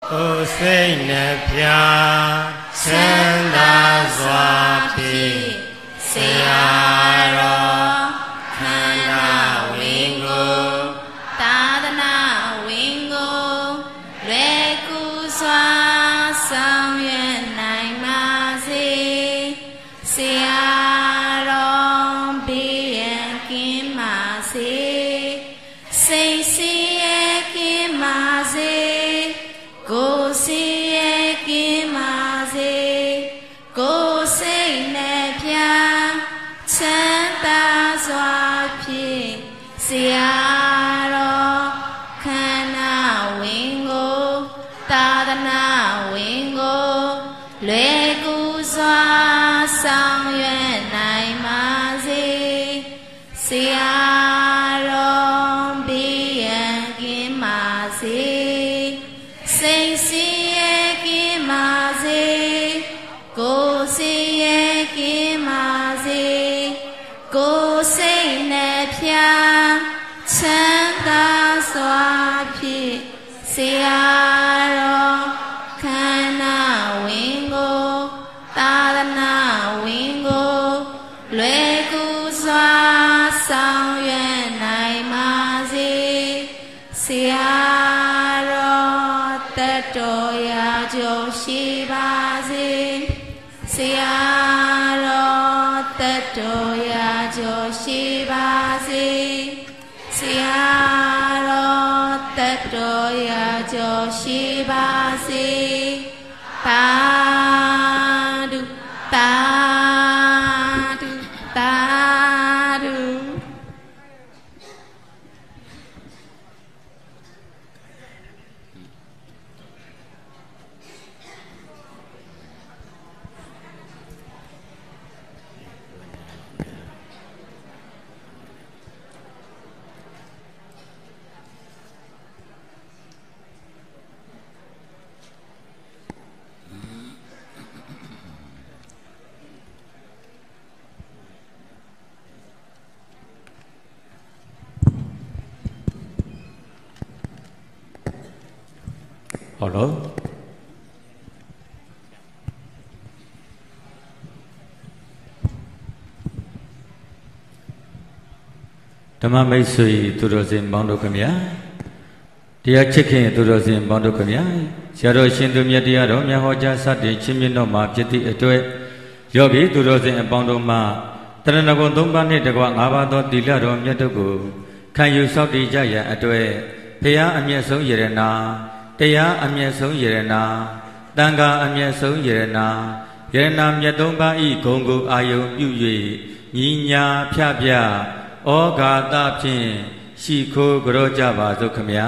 ကိုယ်စိတ်နှပြချမ်းသာစွာဖြင့်ဆရာတော်ခန္ဓာဝင်ကိုသာသနာဝင်ကိုလွယ်ကူစွာဆောင်ရွက်နိုင်ပါစေဆရာတော်ဘေးရန်ကင်းပါစေစိတ်ဆင်းရဲကင်းပါစေကိုယ်ဆင်းရဲကင်းပါစေကိုယ်စိတ်နဲ့ပြချမ်းသာစွာဖြင့်ဆရာတော်ခန္ဓာဝင်ကိုသာသနာဝင်ကိုလွယ်ကူစွာဆောင်ရွက်နိုင်ပါစေဆရာတော်ဘေးရန်ကင်းပါစေစိတ်ဆင်းရဲကင်းပါစေကိုယ်ဆင်းရဲကင်းပါစေကိုယ်စိတ်နဲ့ဖြာချမ်းသာစွာဖြင့်ဆရာတော်ခန္ဓာဝင်ကိုသာသနာဝင်ကိုလွယ်ကူစွာဆောင်ရွက်နိုင်ပါစေဆရာတော်တတ်တော်ရာကျော်ရှိပါစေဆရာတော်တတ်တော်ရာကျော်ရှိပါစေဆရာတော်တတ်တော်ရာကျော်ရှိပါစေသာဓုသာဓုသာဓု好了。ဓမ္မမိတ်ဆွေသူတော်စင်ပေါင်းတို့ခင်ဗျာတရားချစ်ခင်သူတော်စင်ပေါင်းတို့ခင်ဗျာဆရာတော်ရှင်သူမြတ်တရားတော်မြတ်ဟောကြားစတင်ချင်းမြတ်တော်မှာဖြစ်သည့်အတွက်ယောဂီသူတော်စင်အပေါင်းတို့မှတရဏဂုံ၃ပါးနှင့်တကွ၅ပါးသောသီလတော်မြတ်တို့ကိုခံယူဆောက်တည်ကြရန်အတွက်ဘုရားအမျက်ဆုံးယရနာတရားအမျက်ဆုံးယရနာတန်ခါအမျက်ဆုံးယရနာယရနာမြတ်၃ပါးဤဂုံကိုအာယုံပြု၍ညီညာဖြပြဩဃာတဖြင့်ရှိခိုးကြောကြပါစို့ခမညာ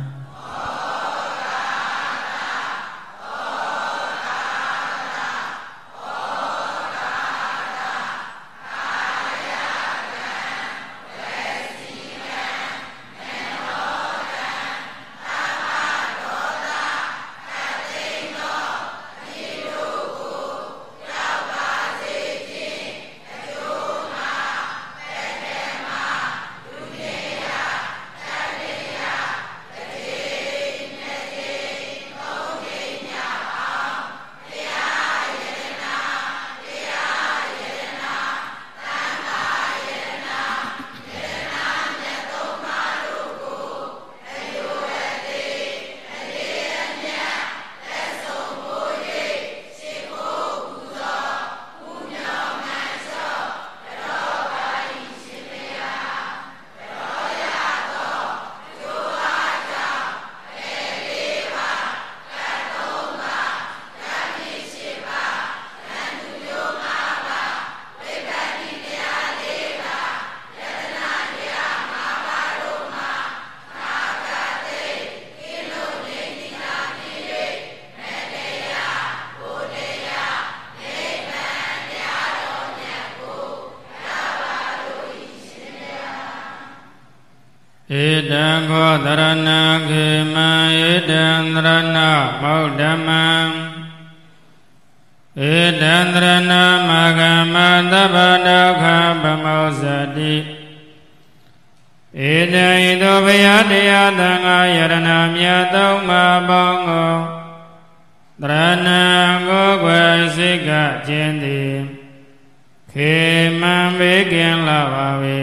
ဧတံခောသရဏခေမံဧတံသရဏဗုဒ္ဓမံဧတံသရဏမဂမသဗ္ဗဒုက္ခပမောဇတိဧတံဤသို့ဘုရားတရားသံဃာယရဏမြတ်သုံးပါးပေါင်းကိုတရဏံကိုယ်ွယ်စိတ်ကခြင်းသည်ခေမံဘေးကင်းလာပါ၏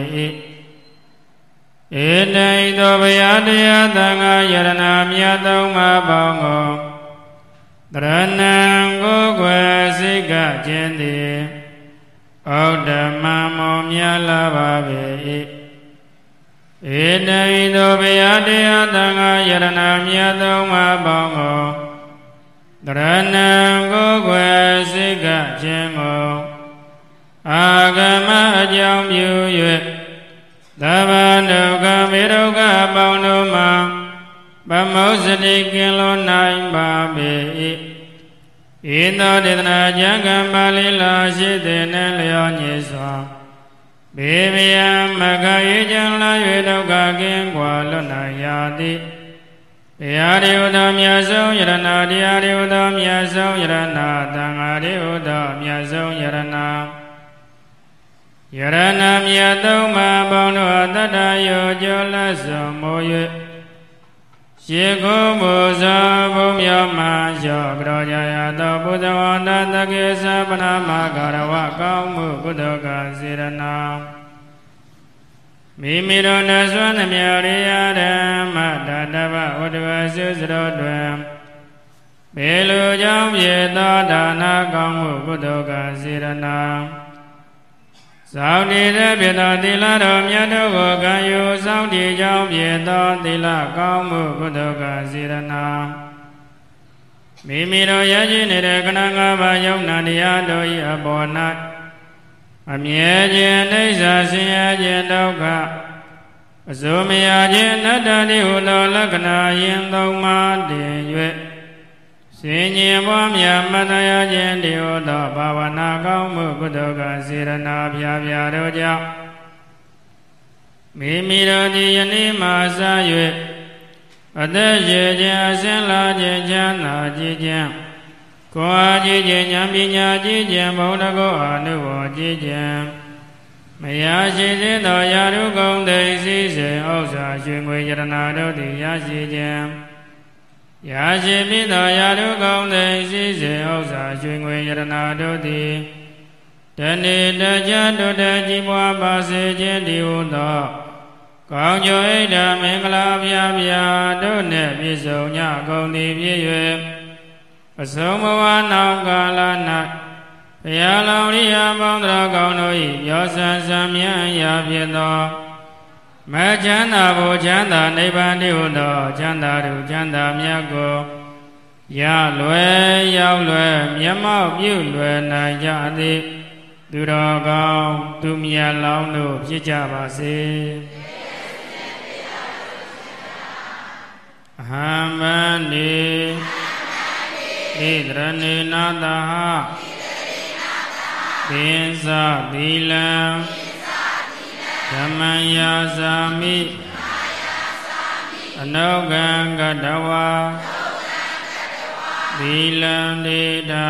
ဧတိသောဘုရားတရားသံဃာယရဏမြတ်သုံးပါးပေါင်းကိုတရဏံကိုယ်ွယ်စိတ်ကခြင်းသည်ဩဒ္ဓမမောမြတ်လာပါ၏ဧတိသောဘုရားတရားသံဃာယရဏမြတ်သုံးပါးပေါင်းကိုတရဏံကိုယ်ွယ်စိတ်ကခြင်းကိုအာဂမအကြောင်းပြု၍သဗ္ဗဒုက္ခမေဒုက္ခပေါင်းတို့မှာဗမောစတိကင်းလွန်နိုင်ပါပေ၏ဤသောဒေသနာကျမ်းဂန်ပါဠိလာရှိသည်နှင့်လျော်ညီစွာဘေမယံမဂ္ဂယေကျံလာ၍ဒုက္ခကင်းကွာလွတ်နိုင်ရသည်တရားရိဟုသောမြတ်ဆုံးယရဏတရားရိဟုသောမြတ်ဆုံးယရဏသံဃာရိဟုသောမြတ်ဆုံးယရဏယရဏမြတ်သုံးပါးပေါင်းတို့တတ္တယောကျော်လက်စွန်မိုး၍ရေကိုမူဇောဘုံမြောမှရော့ကြောကြရသောဘုဒ္ဓဝန္တတကေသပနာမဂရဝကောင်းမှုကုသိုလ်ကစေရနာမိမိတို့နှစွမ်းနှမြရိယဓမ္မတတဗဝတ္တဝဆုစရောတွင်ဘေလူကြောင့်ပြေသောဒါနကောင်းမှုကုသိုလ်ကစေရနာသောင်းတည်တဲ့ပြေသောသီလတော်မြတ်တို့ကိုခံယူသောင်းတည်ကြောင့်ပြေသောသီလကောင်းမှုကုသိုလ်ကစေရနာမိမိတို့ရရှိနေတဲ့ခန္ဓာ၅ပါးယုံနာတရားတို့၏အပေါ်၌အမြဲခြင်းအိဋ္ဌာဆင်းရဲခြင်းဒုက္ခအစိုးမရခြင်းအနတ္တတိဟုသောလက္ခဏာယင်သုံးပါးတင်၍စင်ញင်ပွားများမတရားခြင်းတည်းဟုသောဘာဝနာကောင်းမှုကုသိုလ်ကစေရနာဖြာဖြာတို့ကြောင့်မိမိတို့သည်ယနေ့မှစ၍အသက်ရှိခြင်းအစဉ်လာခြင်းချမ်းသာကြည်ခြင်းကိုယ်အားကြည်ခြင်းဉာဏ်ပညာကြည်ခြင်းဘုံတကောအနုဘောကြည်ခြင်းမယားရှိသေးသောယာရုကုံသိစည်းစိမ်ဥစ္စာရွှေငွေယရနာတို့သည်ရရှိခြင်းရာရှိပြီးသောယာရုကုံသိစည်းစိမ်ဥစ္စာရွှေငွေယရနာတို့သည်တနေ့တကြတို့တကြီးပွားပါစေခြင်းတည်းဟုသောကောင်းကျိုးဣဒ္ဓမင်္ဂလာပြာပြာတို့နှင့်ပြည့်စုံကြကုန်သည်ဖြစ်၍အဆုံးဘဝနောက်ကာလ၌ဘုရားလောင်းရိယာပေါင်းတော်ကောင်းတို့၏ရောဆန်ဆံမြန်းရာဖြစ်သောမချမ်းသာဘုချမ်းသာနိဗ္ဗာန်တည်းဟုသောချမ်းသာတို့ချမ်းသာမြတ်ကိုရလွယ်ရောက်လွယ်မျက်မှောက်ပြုလွယ်နိုင်ကြသည်သူတော်ကောင်းသူမြတ်လောင်းတို့ဖြစ်ကြပါစေအဟံဗန္တိဣတရဏေနာတဟသင်္သသီလံဓမ္မယာစာမိအနုကံကတဝါသီလံဒေတာ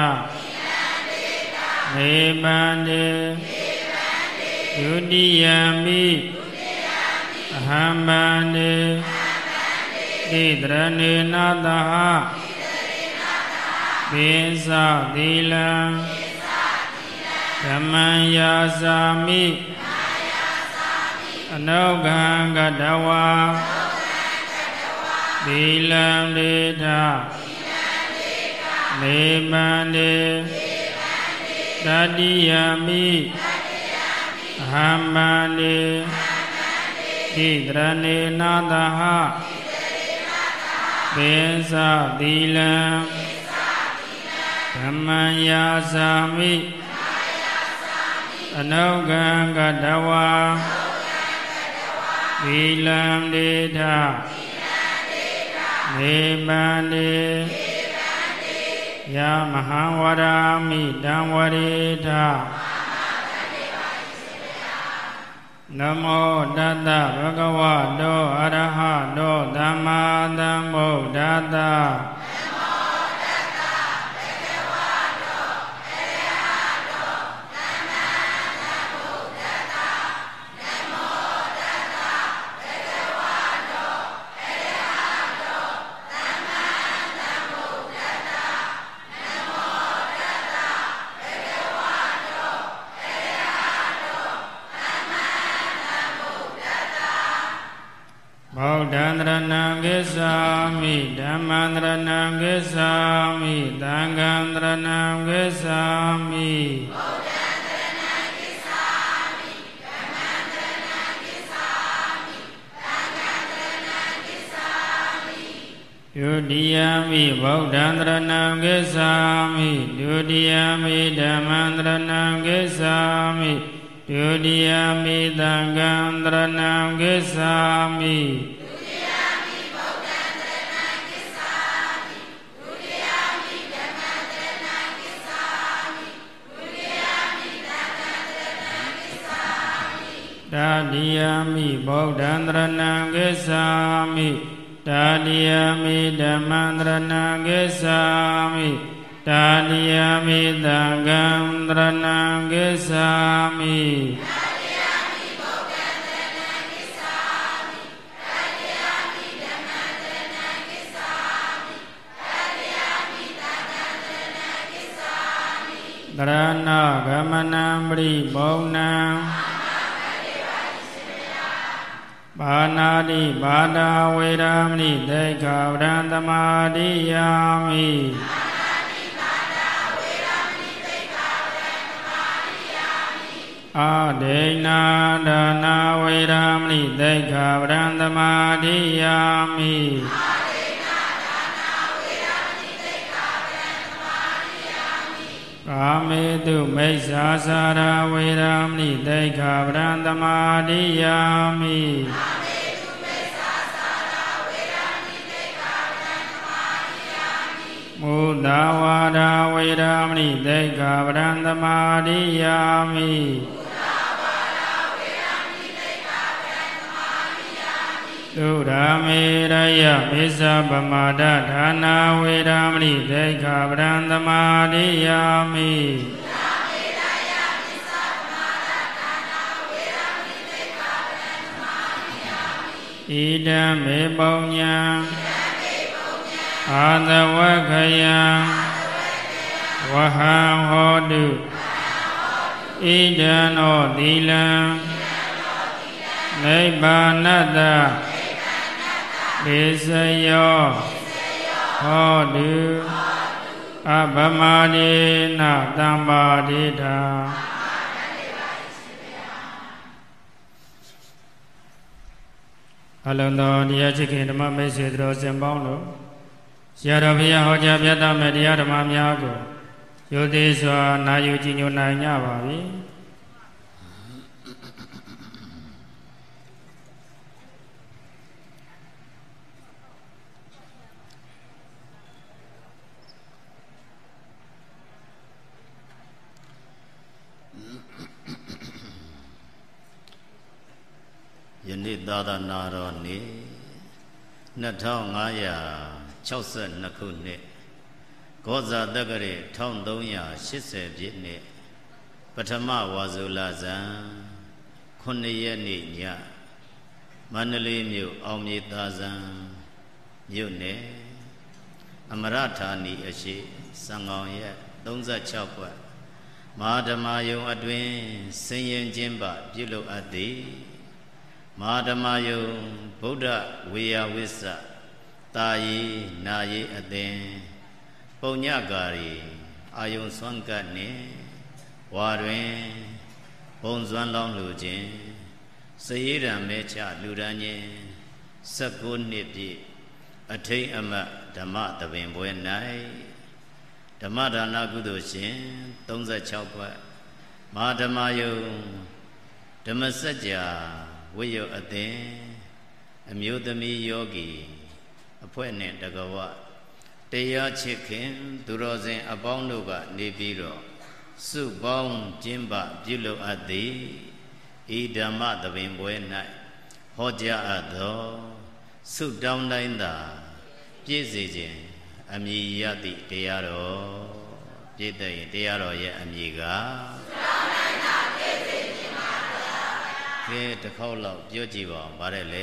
နေပန္တေဒုတိယမိအဟံဗန္တိဣတရဏေနာတဟသင်္သသီလံဓမ္မယာစာမိအနုကံကတဝါသီလံဒေတာနေပန္တေတတိယမိအဟံဗန္တိဣတရဏေနာတဟသင်္သသီလံဓမ္မယာစာမိအနုကံကတဝါသီလံဒေတာနေပန္တေယမဟံဝရာမိတံဝရေတာနမောတတ္တဗုဒ္ဓဝါတောအရဟတောသမ္မာသမ္ဗုဒ္ဓတ္တဒံတရဏံကိစ္ဆာမိဓမ္မံတရဏံကိစ္ဆာမိသံဃံတရဏံကိစ္ဆာမိဒုတိယမိဗုဒ္ဓံတရဏံကိစ္ဆာမိဒုတိယမိဓမ္မံတရဏံကိစ္ဆာမိဒုတိယမိသံဃံတရဏံကိစ္ဆာမိတတိယမိဗုဒ္ဓံတရဏံကိစ္ဆာမိတတိယမိဓမ္မံတရဏံကိစ္ဆာမိတတိယမိသံဃံတရဏံကိစ္ဆာမိတရဏဂမနံပရိဘုံနံပါဏာတိပါဒာဝေရမဏိသိက္ခာပဒံသမာဓိယာမိအာဒိဏဒါနာဝေရမဏိသိက္ခာပဒံသမာဓိယာမိကာမေတုမိစ္ဆာစာရဝေရမဏိသိက္ခာပဒံသမာဓိယာမိမုဒ္ဒဝါဒဝေရမဏိသိက္ခာပဒံသမာဓိယာမိသုဓာမေရယမေသဗမာဒဌာနာဝေရမဏိသိက္ခာပဒံသမာဓိယာမိဣဒံမေပုညံအာသဝခယံဝဟံဟောတုဣဒံနောသီလံနိဗ္ဗာနတဒေစယောဟောတုအဗမာဒေနတမ္ပါဒေထာအလုံးသောတရားချစ်ခင်ဓမ္မမိတ်ဆွေတို့စင်ပေါင်းတို့ဆရာတော်ဘုရားဟောကြားပြသမဲ့တရားဓမ္မများကိုရိုသေစွာနာယူကြည်ညိုနိုင်ကြပါပြီယနေ့သာသနာတော်နေ့2562ခုနှစ်ကောဇာတက္ကရာ1380ပြည့်နှစ်ပထမဝါဆိုလဇန်9ရက်နေ့ညမန္တလေးမြို့အောင်မြေသာဇံမြို့နယ်အမရဌာနီအရှိစံကောင်ရက်36ကွက်မဟာဓမ္မယုံအတွင်ဆင်းရင်ခြင်းပပြုလုပ်အပ်သည်မဟာဓမ္မယုံဗုဒ္ဓဝေယဝိစ္စတာယေနာယေအသင်ပုံညကာရီအာယုံဆွမ်းကတ်နှင့်ဝါတွင်ပုံစွမ်းလောင်းလူခြင်းစရေရံမဲချလူရန်ခြင်း19နှစ်ပြည့်အထိန်အမတ်ဓမ္မသဘင်ပွဲ၌ဓမ္မဒါနကုသိုလ်ရှင်36ခွက်မဟာဓမ္မယုံဓမ္မစကြာဝိယုအသင်အမျိုးသမီးယောဂီအဖွဲ့နှင့်တကဝတရားချစ်ခင်သူတော်စင်အပေါင်းတို့ကနေပြီးတော့စုပေါင်းကျင်းပပြုလုပ်အပ်သည်ဤဓမ္မသဘင်ပွဲ၌ဟောကြားအပ်သောစုတောင်းတိုင်းသာပြည့်စေခြင်းအမည်ရသည့်တရားတော်ပြည့်တဲ့တရားတော်ရဲ့အမည်ကကဲတစ်ခေါက်လောက်ပြောကြည့်ပါဦးဗါတယ်လေ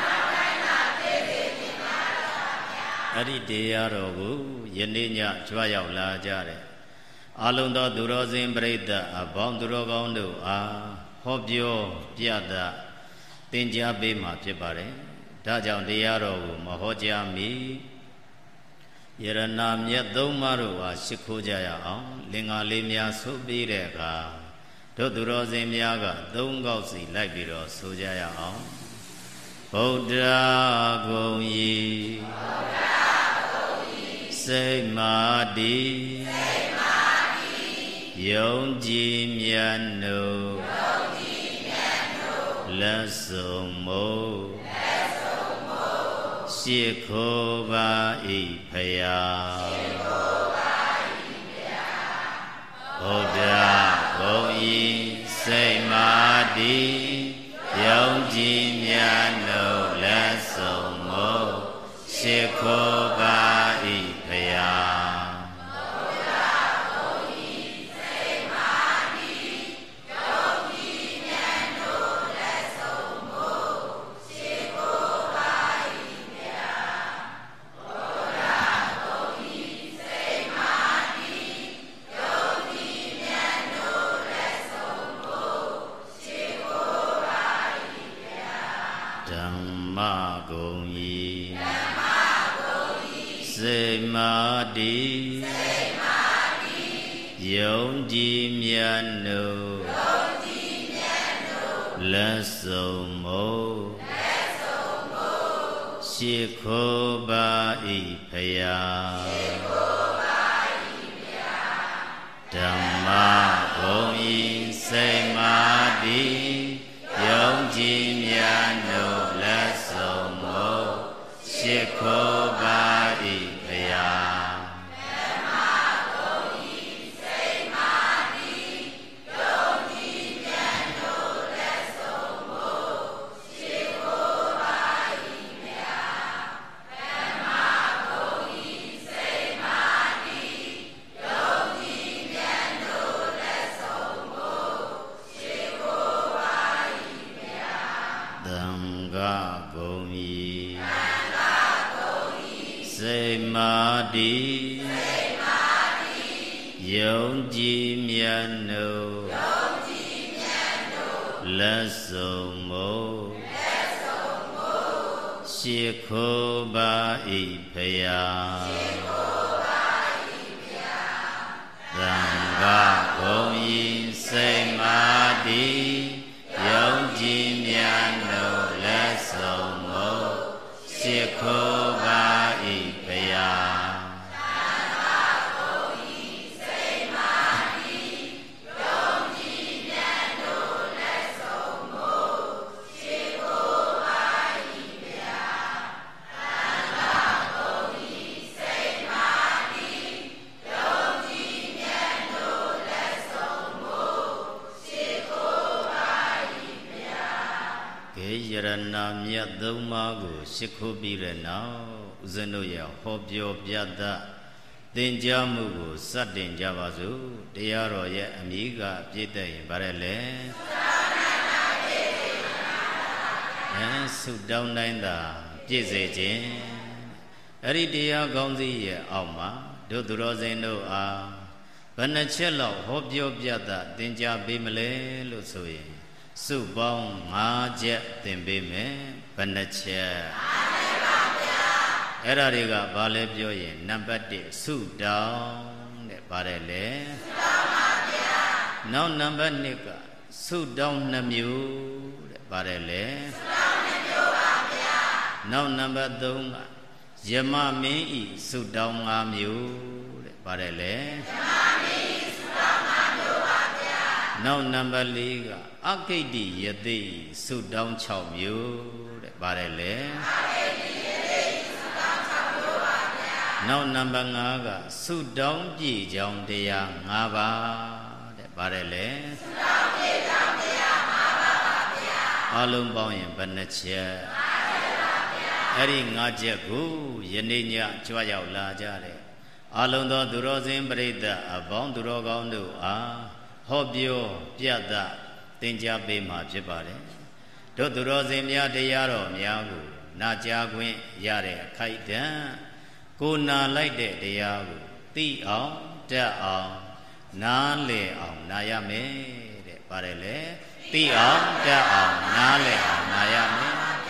အဲ့ဒီတရားတော်ကိုယနေ့ညကြွရောက်လာကြတဲ့အာလုံသောသူတော်စင်ပရိသတ်အပေါင်းသူတော်ကောင်းတို့အားဟောပြောပြသသင်ကြားပေးမှာဖြစ်ပါတယ်ဒါကြောင့်တရားတော်ကိုမဟောကြားမီယရဏမြတ်သုံးပါးတို့ဟာရှိခိုးကြရအောင်လင်္ကာလေးများဆိုပြီးတဲ့အခါတို့သူတော်စင်များကသုံးခေါက်စီလိုက်ပြီးတော့ဆိုကြရအောင်ဗုဒ္ဓဂုံဤစိတ်မာတိယုံကြည်မြတ်နို့လက်စုံမို့ရှေခိုးပါ၏ဖယားဗုဒ္ဓဂုံဤစိတ်မာတိယုံကြည်မြတ်နို့လက်စုံမို့ရှေခိုးပါ၏ဖယားစိတ်မာတိယုံကြည်မြတ်နို့လက်စုံမို့ရှေခိုးပါ၏ဖယားဓမ္မဂုံဤစိတ်မာတိယုံကြည်မြတ်နို့လက်စုံမို့ရှေခိုးပါ၏ဖယားယုံကြည်မြတ်နို့လက်စုံမို့ရှေခိုးပါ၏ဖယားသံဃာဂုံဤစိတ်မာတိယုံကြည်မြတ်နို့လက်စုံမို့ရှေခိုးပါ၏ဖယားယရဏမြတ်သုံးပါးကိုရှိခိုးပြီးတဲ့နောက်ဦးဇင်းတို့ရဲ့ဟောပြောပြသသင်ကြားမှုကိုစတင်ကြပါစို့တရားတော်ရဲ့အမိကပြည့်တဲ့ရင်ဗါရဲလေဆုတောင်းတိုင်းသာပြည့်စေခြင်းအဲ့ဒီတရားကောင်းစီရဲ့အောက်မှာတို့သူတော်စင်တို့အားဘယ်နှချက်လောက်ဟောပြောပြသသင်ကြားပေးမလဲလို့ဆိုရင်စုပေါင်း5ချက်သင်ပေးမယ်ဘယ်နှချက်ပါဗျာအဲ့ဒါတွေကဘာလဲပြောရင်နံပါတ်1စုတောင်းတဲ့ပါတယ်လေစုတောင်းပါဗျာနောက်နံပါတ်2ကစုတောင်း2မျိုးတဲ့ပါတယ်လေစုတောင်း2မျိုးပါဗျာနောက်နံပါတ်3ကယမမင်းဤစုတောင်း5မျိုးတဲ့ပါတယ်လေယမမင်းဤစုတောင်း5မျိုးပါဗျာနောက်နံပါတ်4ကအဂိတ္တိယသိစုတောင်း6မျိုးတဲ့ပါတယ်လေအဂိတ္တိယသိစုတောင်း6မျိုးပါဗျာနောက်နံပါတ်5ကစုတောင်းပြည့်ကြောင်းတရား5ပါးတဲ့ပါတယ်လေစုတောင်းပြည့်ကြောင်းတရား5ပါးပါဗျာအလုံးပေါင်းရင်ဘယ်နှချက်5ချက်ပါဗျာအဲ့ဒီ5ချက်ကိုယနေ့ညကြွရောက်လာကြတယ်အလုံးသောသူတော်စင်ပရိသတ်အပေါင်းသူတော်ကောင်းတို့အားဟောပြောပြသသင်ကြားပေးမှာဖြစ်ပါတယ်တို့သူတော်စင်များတရားတော်များကိုနာကြားခွင့်ရတဲ့အခိုက်အတန့်ကိုနာလိုက်တဲ့တရားကိုသိအောင်တတ်အောင်နားလည်အောင်နာရမယ်တဲ့ပါတယ်လေသိအောင်တတ်အောင်နားလည်အောင်နာရမယ်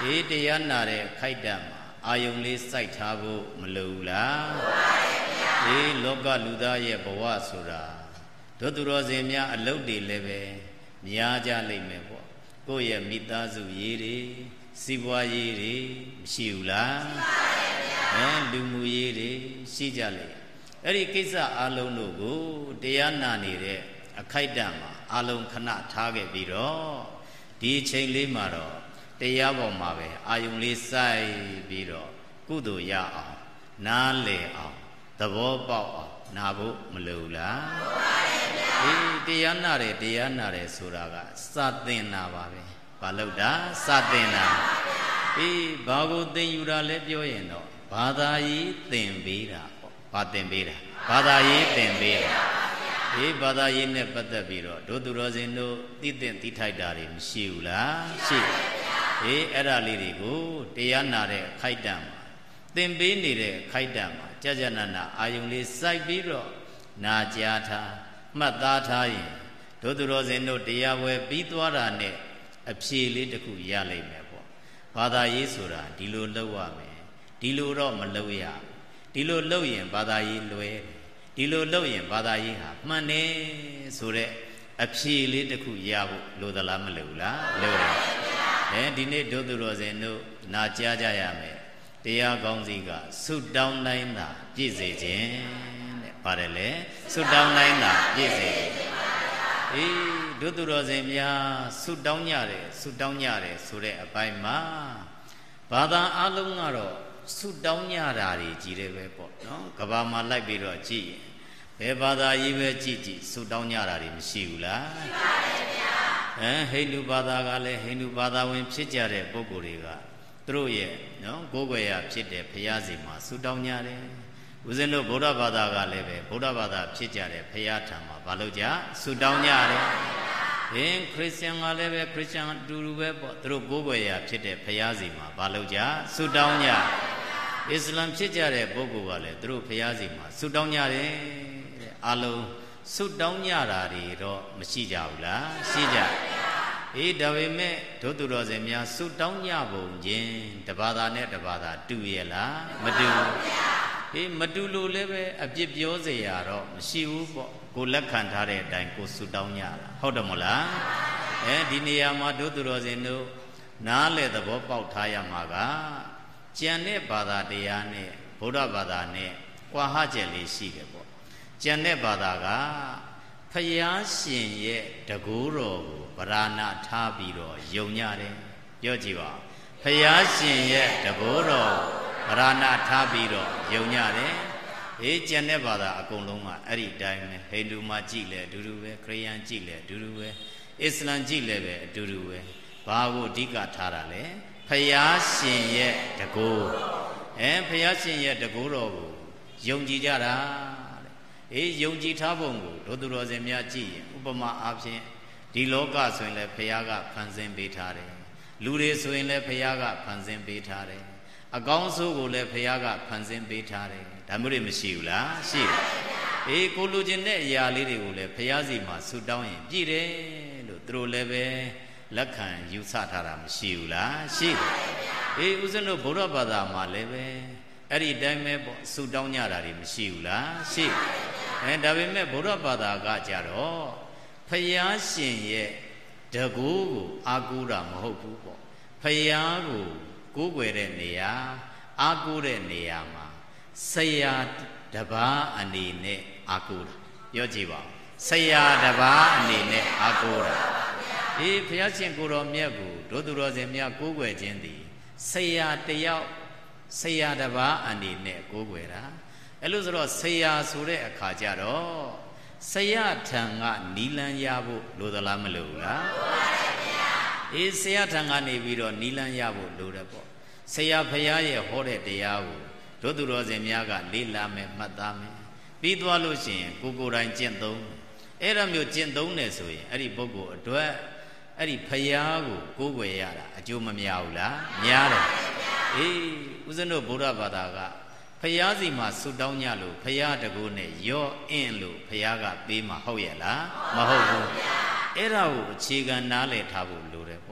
အေးတရားနာတဲ့ခိုက်တံမှာအာယုံလေးစိုက်ထားဖို့မလိုဘူးလားအေးလောကလူသားရဲ့ဘဝဆိုတာတို့သူတော်စင်များအလုတ်တွေလည်းပဲများကြလိမ့်မယ်ပေါ့ကိုယ့်ရဲ့မိသားစုရေးတွေစီးပွားရေးတွေမရှိဘူးလားလူမှုရေးတွေရှိကြလေအဲ့ဒီကိစ္စအလုံးတို့ကိုတရားနာနေတဲ့အခိုက်အတန့်မှာအလုံးခဏထားခဲ့ပြီးတော့ဒီအချိန်လေးမှာတော့တရားပေါ်မှာပဲအာယုံလေးစိုက်ပြီးတော့ကုသိုလ်ရအောင်နားလည်အောင်သဘောပေါက်အောင်နာဖို့မလိုလားဒီတရားနာတယ်ဆိုတာကစသင်တာပါပဲဘာလို့တာစသင်တာဘာကိုသင်ယူတာလဲပြောရင်တော့ဘာသာရေးသင်ပေးတာပေါ့ဘာသင်ပေးတာဘာသာရေးသင်ပေးတာဘာသာရေးနဲ့ပတ်သက်ပြီးတော့တို့သူတော်စင်တို့သိသင်သိထိုက်တာတွေမရှိဘူးလားရှိအဲ့ဒါလေးတွေကိုတရားနာတဲ့ခိုက်တံမှာသင်ပေးနေတဲ့ခိုက်တံမှာကြာနာနာအာယုံလေးစိုက်ပြီးတော့နာကြားထားမှတ်သားထားရင်တို့သူတော်စင်တို့တရားဝဲပြီးသွားတာနဲ့အဖြေလေးတစ်ခုရလိမ့်မယ်ပေါ့ဘာသာရေးဆိုတာဒီလိုလုပ်ရမယ်ဒီလိုတော့မလုပ်ရဒီလိုလုပ်ရင်ဘာသာရေးလွဲဒီလိုလုပ်ရင်ဘာသာရေးဟာမှန်တယ်ဆိုတဲ့အဖြေလေးတစ်ခုရဖို့လိုသလားမလိုဘူးလားလိုတယ်ဒီနေ့တို့သူတော်စင်တို့နာကြားကြရမယ်တရားကောင်းစီကဆုတောင်းတိုင်းသာပြည့်စေခြင်းတဲ့ပါတယ်လေဆုတောင်းတိုင်းသာပြည့်စေခြင်းတို့သူတော်စင်များဆုတောင်းကြတယ်ဆိုတဲ့အပိုင်းမှာဘာသာအလုံးကတော့ဆုတောင်းကြတာတွေကြီးတယ်ပဲပေါ့နော်ကဘာမှာလိုက်ပြီးတော့ကြည့်ရင်ဘယ်ဘာသာရေးပဲကြည့်ဆုတောင်းကြတာတွေမရှိဘူးလားရှိပါတယ်ဗျာဟိန္ဒူဘာသာကလည်းဟိန္ဒူဘာသာဝင်ဖြစ်ကြတဲ့ပုဂ္ဂိုလ်တွေကသူတို့ရဲ့နော်ကိုယ်ွယ်ရဖြစ်တဲ့ဘုရားစီမှာဆုတောင်းကြတယ်ဦးဇင်းတို့ဗုဒ္ဓဘာသာကလည်းပဲဗုဒ္ဓဘာသာဖြစ်ကြတဲ့ဘုရားထံမှာဘာလို့ကြဆုတောင်းကြတယ်ခရစ်ယာန်ကလည်းပဲခရစ်ယာန်အတူတူပဲပေါ့သူတို့ကိုယ်ွယ်ရဖြစ်တဲ့ဘုရားစီမှာဘာလို့ကြဆုတောင်းကြအစ္စလာမ်ဖြစ်ကြတဲ့ပုဂ္ဂိုလ်ကလည်းသူတို့ဘုရားစီမှာဆုတောင်းကြတယ်တဲ့အလုံးဆုတောင်းကြတာတွေတော့မရှိကြဘူးလားရှိကြဒါပေမဲ့တို့သူတော်စင်များဆုတောင်းကြပုံချင်းတဘာသာနဲ့တဘာသာတူရဲ့လားမတူမတူလို့လည်းပဲအပြစ်ပြောเสียရတော့မရှိဘူးပေါ့ကိုလက်ခံထားတဲ့အတိုင်းကိုဆုတောင်းကြတာဟုတ်တယ်မဟုတ်လားဒီနေရာမှာတို့သူတော်စင်တို့နားလေသဘောပေါက်ထားရမှာကကျန်တဲ့ဘာသာတရားနဲ့ဗုဒ္ဓဘာသာနဲ့ကွာဟချက်လေးရှိတယ်ပေါ့ကျန်တဲ့ဘာသာကဖယားရှင်ရဲ့တကူတော်ကိုဗราဏထားပြီးတော့ယုံကြတယ်ပြောကြည့်ပါဖယားရှင်ရဲ့တကူတော်ဗราဏထားပြီးတော့ယုံကြတယ်ကျန်တဲ့ဘာသာအကုန်လုံးကအဲ့ဒီတိုင်းပဲဟိန္ဒူမှာကြည့်လဲအတူတူပဲခရစ်ယာန်ကြည့်လဲအတူတူပဲအစ္စလာမ်ကြည့်လဲပဲအတူတူပဲဘာကိုအဓိကထားတာလဲဖယားရှင်ရဲ့တကူဖယားရှင်ရဲ့တကူတော်ကိုယုံကြည်ကြတာယုံကြည်ထားပုံကိုတို့သူတော်စင်များကြည့်ရင်ဥပမာအားဖြင့်ဒီလောကဆိုရင်လည်းဘုရားကဖန်ဆင်းပေးထားတယ်လူတွေဆိုရင်လည်းဘုရားကဖန်ဆင်းပေးထားတယ်အကောင်းဆိုးကိုလည်းဘုရားကဖန်ဆင်းပေးထားတယ်ဒါမျိုးတွေမရှိဘူးလားရှိတယ်ကိုလူချင်းတဲ့အရာလေးတွေကိုလည်းဘုရားစီမှာဆုတောင်းရင်ပြည့်တယ်လို့သူတို့လည်းပဲလက်ခံယူဆထားတာမရှိဘူးလားရှိတယ်ဦးဇင်းတို့ဗုဒ္ဓဘာသာမှာလည်းပဲအဲ့ဒီတိုင်းပဲပေါ့ဆုတောင်းကြတာတွေမရှိဘူးလားရှိဒါပေမဲ့ဗုဒ္ဓဘာသာကကြတော့ဖယားရှင်ရဲ့တကူကိုအားကိုးတာမဟုတ်ဘူးပေါ့ဖယားကိုကိုးကွယ်တဲ့နေရာအားကိုးတဲ့နေရာမှာဆရာတပါးအနေနဲ့အားကိုးတာပြောကြည့်ပါဆရာတပါးအနေနဲ့အားကိုးတာဖယားရှင်ကိုတော်မြတ်ကိုတို့သူတော်စင်များကိုးကွယ်ခြင်းသည်ဆရာတယောက်ဆရာတပါးအနေနဲ့ကိုးကွယ်တာအဲ့လိုဆိုတော့ဆရာဆိုတဲ့အခါကျတော့ဆရာထံကနီလန်းရဖို့လိုသလားမလိုဘူးလားလိုပါတယ်ဗျာဆရာထံကနေပြီးတော့နီလန်းရဖို့လိုတယ်ပေါ့ဆရာဖရာရဲ့ဟောတဲ့တရားကိုတို့သူတော်စင်များကလေ့လာမယ်မှတ်သားမယ်ပြီးသွားလို့ရှိရင်ကိုယ်တိုင်ကျင့်သုံးအဲ့ဒါမျိုးကျင့်သုံးတယ်ဆိုရင်အဲ့ဒီပုဂ္ဂိုလ်အတွက်အဲ့ဒီဖရာကိုကိုးကွယ်ရတာအကျိုးမများဘူးလားများတယ်ဦးဇင်းတို့ဗုဒ္ဓဘာသာကဖယားစီမှာဆုတောင်းကြလို့ဖယားတကူနဲ့ရော့အင်းလို့ဖယားကပေးမှာဟုတ်ရဲ့လားမဟုတ်ဘူးအဲ့ဒါကိုအခြေခံနားလည်ထားဖို့လိုတယ်ပေါ့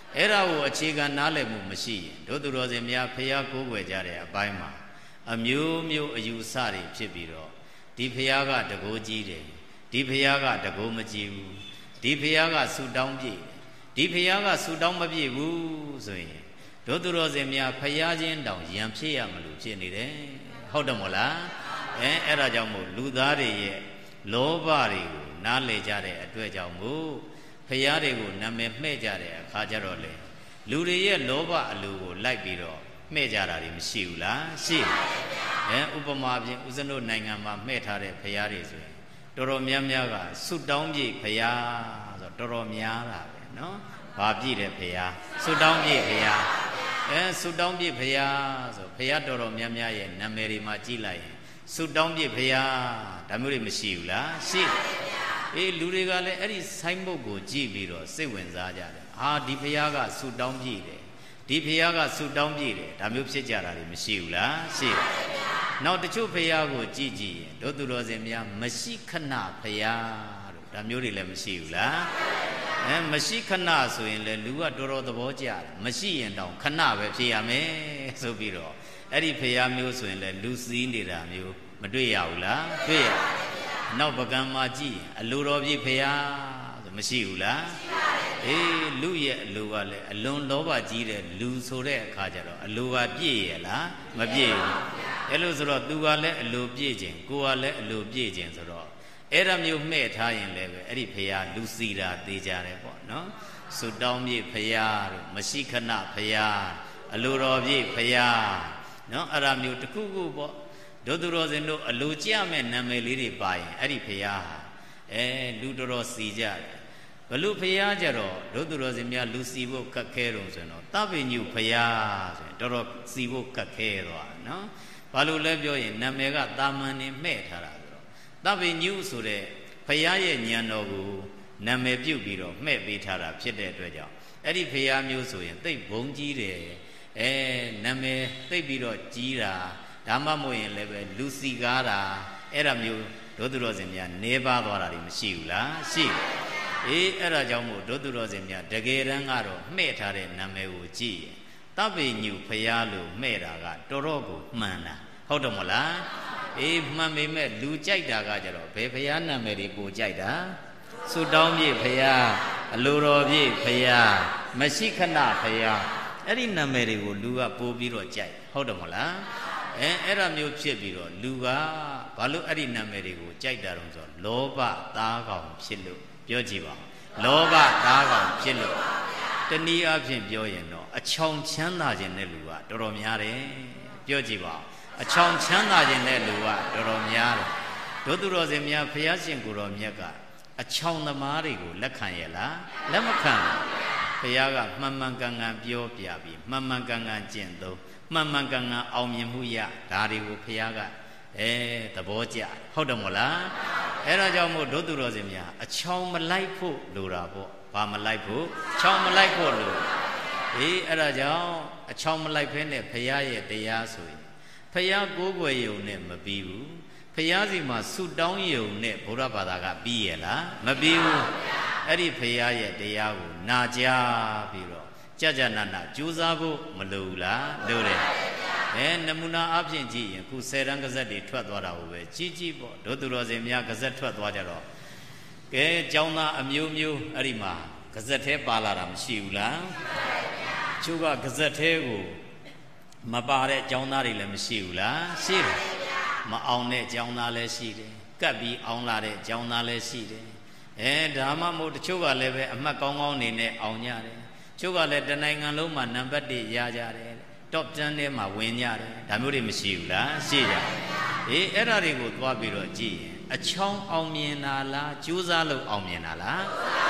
အဲ့ဒါကိုအခြေခံနားလည်မှုမရှိရင်တို့သူတော်စင်များဖရာကိုးကွယ်ကြတဲ့အပိုင်းမှာအမျိုးမျိုးအယူဆတွေဖြစ်ပြီးတော့ဒီဖရာကတကိုးကြီးတယ်ဒီဖရာကတကိုးမကြီးဘူးဒီဖရာကဆူတောင်းပြည့်ဒီဖရာကဆူတောင်းမပြည့်ဘူးဆိုရင်တို့သူတော်စင်များဖရာချင်းတောင်ရံဖြစ်ရမလို့ဖြစ်နေတယ်ဟုတ်တယ်မို့လားအဲ့ဒါကြောင့်မို့လူသားတွေရဲ့လောဘတွေကိုနားလည်ကြတဲ့အတွက်ကြောင့်မို့ဖရာတွေကိုနာမည်မှဲ့ကြတဲ့အခါကျတော့လေလူတွေရဲ့လောဘအလိုကိုလိုက်ပြီးတော့မှဲ့ကြတာတွေမရှိဘူးလားရှိတယ်ဥပမာဖြင့်ဦးဇင်းတို့နိုင်ငံမှာမှဲ့ထားတဲ့ဖရာတွေဆိုရင်တော်တော်များများကဆုတောင်းပြည့်ဖရာဆိုတော်တော်များတာပဲနော်ဘာပြည့်တယ်ဖရာဆုတောင်းပြည့်ဖရာဆုတောင်းပြည့်ဖရာဆိုဖရာတော်တော်များများရဲ့နာမည်တွေမှာကြည့်လိုက်ရင်ဆုတောင်းပြည့်ဖရာဒါမျိုးတွေမရှိဘူးလားရှိတယ်လူတွေကလည်းအဲ့ဒီဆိုင်းဘုတ်ကိုကြည့်ပြီးတော့စိတ်ဝင်စားကြတယ်ဒီဖရာကဆုတောင်းပြည့်တယ်ဒီဖရာကဆုတောင်းပြည့်တယ်ဒါမျိုးဖြစ်ကြတာတွေမရှိဘူးလားရှိတယ်နောက်တချို့ဖရာကိုကြည့်ကြည့်ရင်တို့သူတော်စင်များမရှိခဏဖရာတို့ဒါမျိုးတွေလည်းမရှိဘူးလားမရှိခဏဆိုရင်လေလူကတော်တော်သဘောကျတယ်မရှိရင်တောင်ခဏပဲဖြစ်ရမယ်ဆိုပြီးတော့အဲ့ဒီဖရာမျိုးဆိုရင်လေလူစည်းနေတာမျိုးမတွေ့ရဘူးလားတွေ့ရနောက်ပကံမှာကြည့်ရင်အလိုတော်ပြည့်ဖရာဆိုမရှိဘူးလားလူရဲ့အလိုကလည်းအလွန်လောဘကြီးတဲ့လူဆိုတဲ့အခါကျတော့အလိုကပြည့်ရလားမပြည့်ဘူးအဲ့လိုဆိုတော့သူကလည်းအလိုပြည့်ခြင်းကိုကလည်းအလိုပြည့်ခြင်းဆိုတော့အဲ့ဒါမျိုးမှဲ့ထားရင်လည်းပဲအဲ့ဒီဖရာလူစီတာသေးကြတယ်ပေါ့နော်ဆုတောင်းပြည့်ဖရာတို့မရှိခဏဖရာအလိုတော်ပြည့်ဖရာနော်အဲ့ဒါမျိုးတစ်ခုခုပေါ့တို့သူတော်စင်တို့အလိုကြမဲ့နာမည်လေးတွေပါရင်အဲ့ဒီဖရာလူတော်တော်စီကြတယ်ဘလူဖရာကြတော့တို့သူတော်စင်များလူစီဖို့ခက်ခဲတော့ဆိုတော့တပ္ပိညုဖရာဆိုရင်တော်တော်စီဖို့ခက်ခဲသွားနော်ဘာလို့လဲပြောရင်နာမည်ကတာမန်နေမှဲ့ထားတာဆိုတော့တပ္ပိညုဆိုတဲ့ဖရာရဲ့ဉာဏ်တော်ကိုနာမည်ပြုတ်ပြီးတော့မှဲ့ပေးထားတာဖြစ်တဲ့အတွက်ကြောင့်အဲ့ဒီဖရာမျိုးဆိုရင်သိပ်ဘုံကြီးတယ်နာမည်သိပ်ပြီးတော့ကြီးတာဒါမှမဟုတ်ရင်လည်းပဲလူစီကားတာအဲ့ဒါမျိုးတို့သူတော်စင်များနေပါသွားတာတွေမရှိဘူးလားရှိအဲ့ဒါကြောင့်မို့တို့သူတော်စင်များတကယ်တမ်းကတော့မှဲ့ထားတဲ့နာမည်ကိုကြည့်ရင်တပ္ပိညုဖရာလို့မှဲ့တာကတော်တော်ကိုမှန်တာဟုတ်တယ်မဟုတ်လားမှန်ပေမဲ့လူကြိုက်တာကကြတော့ဘယ်ဖရာနာမည်တွေကိုကြိုက်တာဆုတောင်းပြည့်ဖရာအလိုတော်ပြည့်ဖရာမရှိခဏဖရာအဲ့ဒီနာမည်တွေကိုလူကပို့ပြီးတော့ကြိုက်ဟုတ်တယ်မဟုတ်လားအဲ့ဒါမျိုးဖြစ်ပြီးတော့လူကဘာလို့အဲ့ဒီနာမည်တွေကိုကြိုက်တာတော့ဆိုလောဘသားကောင်ဖြစ်လို့ပြောကြည့်ပါလောဘသားကောင်ဖြစ်လို့တနည်းအားဖြင့်ပြောရင်တော့အချောင်ချမ်းသာခြင်းတဲ့လူကတော်တော်များတယ်ပြောကြည့်ပါအချောင်ချမ်းသာခြင်းတဲ့လူကတော်တော်များတယ်တို့သူတော်စင်များဘုရားရှင်ကိုယ်တော်မြတ်ကအချောင်သမားတွေကိုလက်ခံရလားလက်မခံဘုရားကမှန်မှန်ကန်ကန်ပြောပြပြီးမှန်မှန်ကန်ကန်ကျင့်သုံးမှန်မှန်ကန်ကန်အောင်မြင်မှုရဒါတွေကိုဘုရားကသဘောကျဟုတ်တယ်မို့လားအဲ့ဒါကြောင့်မို့တို့သူတော်စင်များအချောင်မလိုက်ဖို့လိုတာပေါ့ဘာမလိုက်ဖို့ချောင်မလိုက်ဖို့လိုအဲ့ဒါကြောင့်အချောင်မလိုက်ဖဲနဲ့ဘုရားရဲ့တရားဆိုရင်ဘုရားကိုးကွယ်ယုံနဲ့မပြီးဘူးဘုရားစီမှာဆုတောင်းယုံနဲ့ဘုရားဘာသာကပြီးရလားမပြီးဘူးအဲ့ဒီဘုရားရဲ့တရားကိုနာကြားပြီးတော့ကြနာနာကြိုးစားဖို့မလိုဘူးလားလိုတယ်နမူနာအဖြစ်ကြည့်ရင်ခု10တန်းကစက်တွေထွက်သွားတာကိုပဲကြီးကြီးပေါ့တို့သူတော်စင်များကစက်ထွက်သွားကြတော့ကဲကျောင်းသားအမျိုးမျိုးအဲ့ဒီမှာကစက်သေးပါလာတာမရှိဘူးလားချို့ကကစက်သေးကိုမပါတဲ့ကျောင်းသားတွေလည်းမရှိဘူးလားရှိတယ်မအောင်တဲ့ကျောင်းသားလည်းရှိတယ်ကပ်ပြီးအောင်လာတဲ့ကျောင်းသားလည်းရှိတယ်ဒါမှမဟုတ်တချို့ကလည်းပဲအမှတ်ကောင်းကောင်းနေနဲ့အောင်ကြတယ်ချို့ကလည်းတနိုင်ငံလုံးမှာနံပါတ်1ရကြတယ် top 10ထဲမှာဝင်ကြတယ်ဒါမျိုးတွေမရှိဘူးလားရှိကြအဲ့ဒါတွေကိုသွားပြီးတော့ကြည့်ရင်အချောင်းအောင်မြင်တာလားကြိုးစားလို့အောင်မြင်တာလား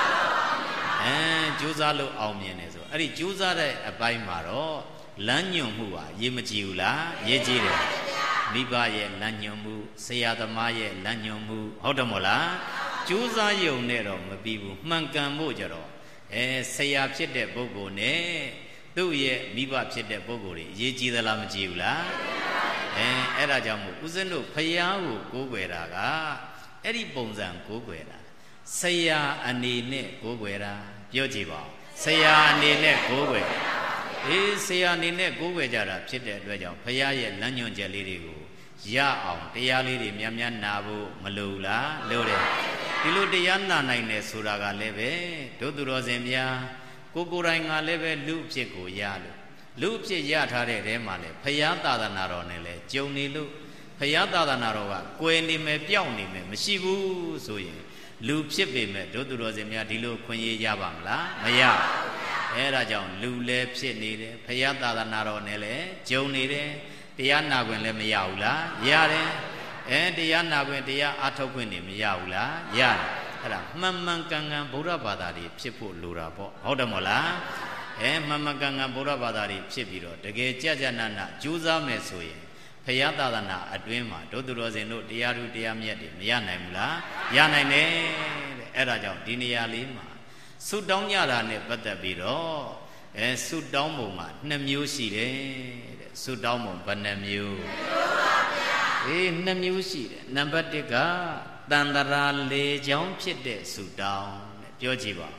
ကြိုးစားလို့အောင်မြင်တယ်ဆိုအဲ့ဒီကြိုးစားတဲ့အပိုင်းမှာတော့လမ်းညွန်မှုဟာရေးမကြည့်ဘူးလားရေးကြည့်တယ်မိဘရဲ့လမ်းညွန်မှုဆရာသမားရဲ့လမ်းညွန်မှုဟုတ်တယ်မို့လားကြိုးစားရုံနဲ့တော့မပြီးဘူးမှန်ကန်ဖို့ကြတော့ဆရာဖြစ်တဲ့ပုဂ္ဂိုလ်နဲ့သူ့ရဲ့မိဘဖြစ်တဲ့ပုဂ္ဂိုလ်တွေအရေးကြီးသလားမကြည့်ဘူးလားအဲ့ဒါကြောင့်မို့ဦးဇင်းတို့ဖယားကိုကိုးကွယ်တာကအဲ့ဒီပုံစံကိုးကွယ်တာဆရာအနေနဲ့ကိုးကွယ်တာပြောကြည့်ပါဦးဆဆရာအနေနဲ့ကိုးကွယ်ဆရာအနေနဲ့ကိုးကွယ်ကြတာဖြစ်တဲ့အတွက်ကြောင့်ဘုရားရဲ့လမ်းညွှန်ချက်လေးတွေကိုရအောင်တရားလေးတွေများများနာဖို့မလိုလားလိုတယ်ဒီလိုတရားနာနိုင်တယ်ဆိုတာကလည်းပဲဒုသူတော်စင်များကိုယ်တိုင်ကလည်းပဲလူဖြစ်ကိုရလို့လူဖြစ်ရထားတဲ့တဲမှာလည်းဘုရားသာသနာတော်နဲ့လည်းကြုံနေလို့ဘုရားသာသနာတော်ကကွယ်နေမယ်ပြောင်းနေမယ်မရှိဘူးဆိုရင်လူဖြစ်ပေမဲ့ဒုသူတော်စင်များဒီလိုခွင့်ရရပါမလားမရအဲဒါကြောင့်လူလည်းဖြစ်နေတယ်ဘုရားသာသနာတော်နဲ့လည်းကြုံနေတယ်တရားနာခွင့်လည်းမရဘူးလားရတယ်တရားနာခွင့်တရားအားထုတ်ခွင့်နေမရဘူးလားရတယ်အဲ့ဒါမှန်မှန်ကန်ကန်ဗုဒ္ဓဘာသာတွေဖြစ်ဖို့လိုတာပေါ့ဟုတ်တယ်မို့လားမှန်မှန်ကန်ကန်ဗုဒ္ဓဘာသာတွေဖြစ်ပြီးတော့တကယ်ကြကြနာနာကြိုးစားမယ်ဆိုရင်ဘုရားသာသနာအတွင်းမှာဒုသူတော်စင်တို့တရားထုတရားမြတ်တွေမရနိုင်ဘူးလားရနိုင်တယ်တဲ့အဲ့ဒါကြောင့်ဒီနေရာလေးမှာဆုတောင်းကြတာနဲ့ပတ်သက်ပြီးတော့ဆုတောင်းပုံမှာ2မျိုးရှိတယ်တဲ့ဆုတောင်းပုံဘယ်နှမျိုး2မျိုးရှိတယ်နံပါတ်1ကတန္တရာလေချောင်းဖြစ်တဲ့ဆုတောင်းတဲ့ပြောကြည့်ပါ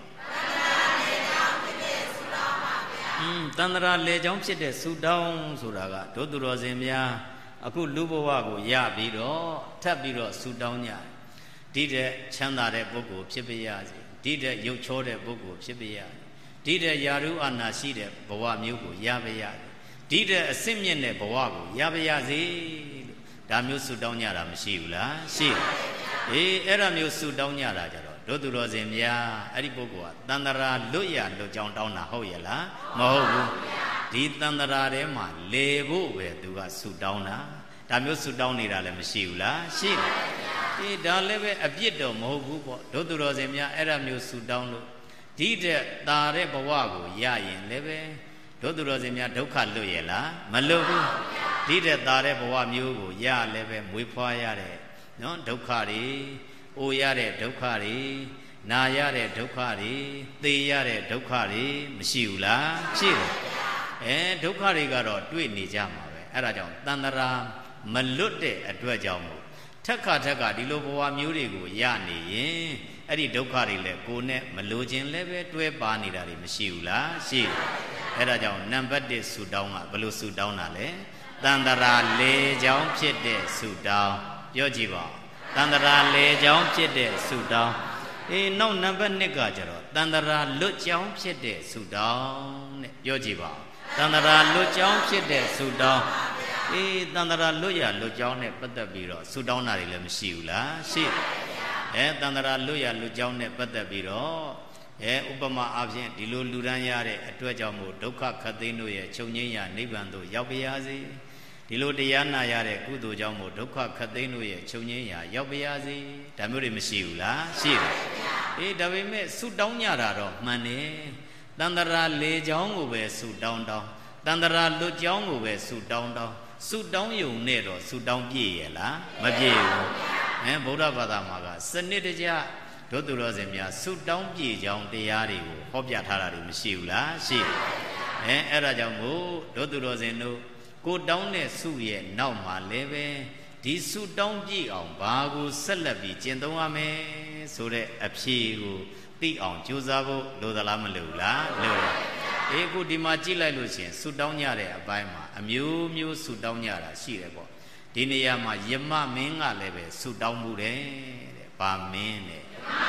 တန္တရာလေချောင်းဖြစ်တဲ့ဆုတောင်းဆိုတာကဒုသူတော်စင်များအခုလူဘဝကိုရပြီးတော့ထပ်ပြီးတော့ဆုတောင်းကြဒီတဲ့ချမ်းသာတဲ့ပုဂ္ဂိုလ်ဖြစ်ပါရစေဒီတဲ့ရုပ်ချောတဲ့ပုဂ္ဂိုလ်ဖြစ်ပါရစေဒီတဲ့ယာရုအာနာရှိတဲ့ဘဝမျိုးကိုရပါရစေဒီတဲ့အစစ်မြင့်တဲ့ဘဝကိုရပါရစေလို့ဒါမျိုးဆုတောင်းကြတာမရှိဘူးလားရှိတယ်အဲ့ဒါမျိုးဆုတောင်းကြတာကြတော့ဒုသူတော်စင်များအဲ့ဒီပုဂ္ဂိုလ်ကတန္တရာလွတ်ရလွတ်ကြောင်းတောင်းတာဟုတ်ရဲ့လားမဟုတ်ဘူးဒီတန္တရာထဲမှာလေဖို့ပဲသူကဆုတောင်းတာဒါမျိုးဆုတောင်းနေတာလည်းမရှိဘူးလားရှိတယ်ဒါလည်းပဲအပြစ်တော့မဟုတ်ဘူးပေါ့ဒုသူတော်စင်များအဲ့ဒါမျိုးဆုတောင်းလို့ဒီတဲ့ตาတဲ့ဘဝကိုရရင်လည်းပဲဒုသူတော်စင်များဒုက္ခလွတ်ရဲ့လားမလွတ်ဘူးဒီတဲ့ตาတဲ့ဘဝမျိုးကိုရလည်းပဲမွေးဖွားရတဲ့နော်ဒုက္ခတွေအိုရတဲ့ဒုက္ခတွေနာရတဲ့ဒုက္ခတွေသေရတဲ့ဒုက္ခတွေမရှိဘူးလားရှိတယ်ဒုက္ခတွေကတော့တွေ့နေကြမှာပဲအဲ့ဒါကြောင့်တန္တရာမလွတ်တဲ့အတွက်ကြောင့်မို့ထက်ခါထက်ကဒီလိုဘဝမျိုးတွေကိုရနေရင်အဲ့ဒီဒုက္ခတွေလည်းကိုယ်နဲ့မလိုချင်လည်းပဲတွဲပါနေတာတွေမရှိဘူးလားရှိတယ်အဲ့ဒါကြောင့်နံပါတ်1ဆုတောင်းကဘယ်လိုဆုတောင်းတာလဲတန္တရာလေချောင်းဖြစ်တဲ့ဆုတောင်းပြောကြည့်ပါတန္တရာလေချောင်းဖြစ်တဲ့ဆုတောင်းနောက်နံပါတ်2ကကျတော့တန္တရာလွတ်ချောင်းဖြစ်တဲ့ဆုတောင်းတဲ့ပြောကြည့်ပါတန္တရာလွတ်ချောင်းဖြစ်တဲ့ဆုတောင်းတန္တရာလွတ်ရလွတ်ချောင်းနဲ့ပတ်သက်ပြီးတော့ဆုတောင်းတာတွေလည်းမရှိဘူးလားရှိတယ်တန္တရာလွတ်ရလွတ်ချောင်းနဲ့ပတ်သက်ပြီးတော့ဥပမာအားဖြင့်ဒီလိုလူရန်ရတဲ့အတွက်ကြောင့်မို့ဒုက္ခခတ်သိမ်းတို့ရဲ့ချုပ်ငြိမ်းရာနိဗ္ဗာန်သို့ရောက်ပါရစေဒီလိုတရားနာရတဲ့ကုသိုလ်ကြောင့်မို့ဒုက္ခခတ်သိမ်းတို့ရဲ့ချုပ်ငြိမ်းရာရောက်ပါရစေဒါမျိုးတွေမရှိဘူးလားရှိတယ်ဒါပေမဲ့ဆုတောင်းကြတာတော့မှန်တယ်တန္တရာလေချောင်းကိုပဲဆုတောင်းတန္တရာလွတ်ချောင်းကိုပဲဆုတောင်းဆုတောင်းယုံနဲ့တော့ဆုတောင်းပြည့်ရဲ့လားမပြည့်ဘူးဗုဒ္ဓဘာသာမှာကစနစ်တကျဒုသူတော်စင်များဆုတောင်းပြည့်ကြောင်းတရားတွေကိုဟောပြထားတာတွေမရှိဘူးလားရှိတယ်အဲ့ဒါကြောင့်မို့ဒုသူတော်စင်တို့ကိုတောင်းတဲ့ဆုရဲ့နောက်မှာလည်းပဲဒီဆုတောင်းပြည့်အောင်ဘာကိုဆက်လက်ပြီးကျင့်သုံးရမယ်ဆိုတဲ့အဖြေကိုသိအောင်ကြိုးစားဖို့လိုသလားမလိုဘူးလားလိုတယ်ခုဒီမှာကြည့်လိုက်လို့ရှိရင်ဆုတောင်းကြတဲ့အပိုင်းမှာအမျိုးမျိုးဆုတောင်းကြတာရှိတယ်ပေါ့ဒီနေရာမှာယမမင်းကလည်းပဲဆုတောင်းမှုတယ်တဲ့ဘာမင်းတဲ့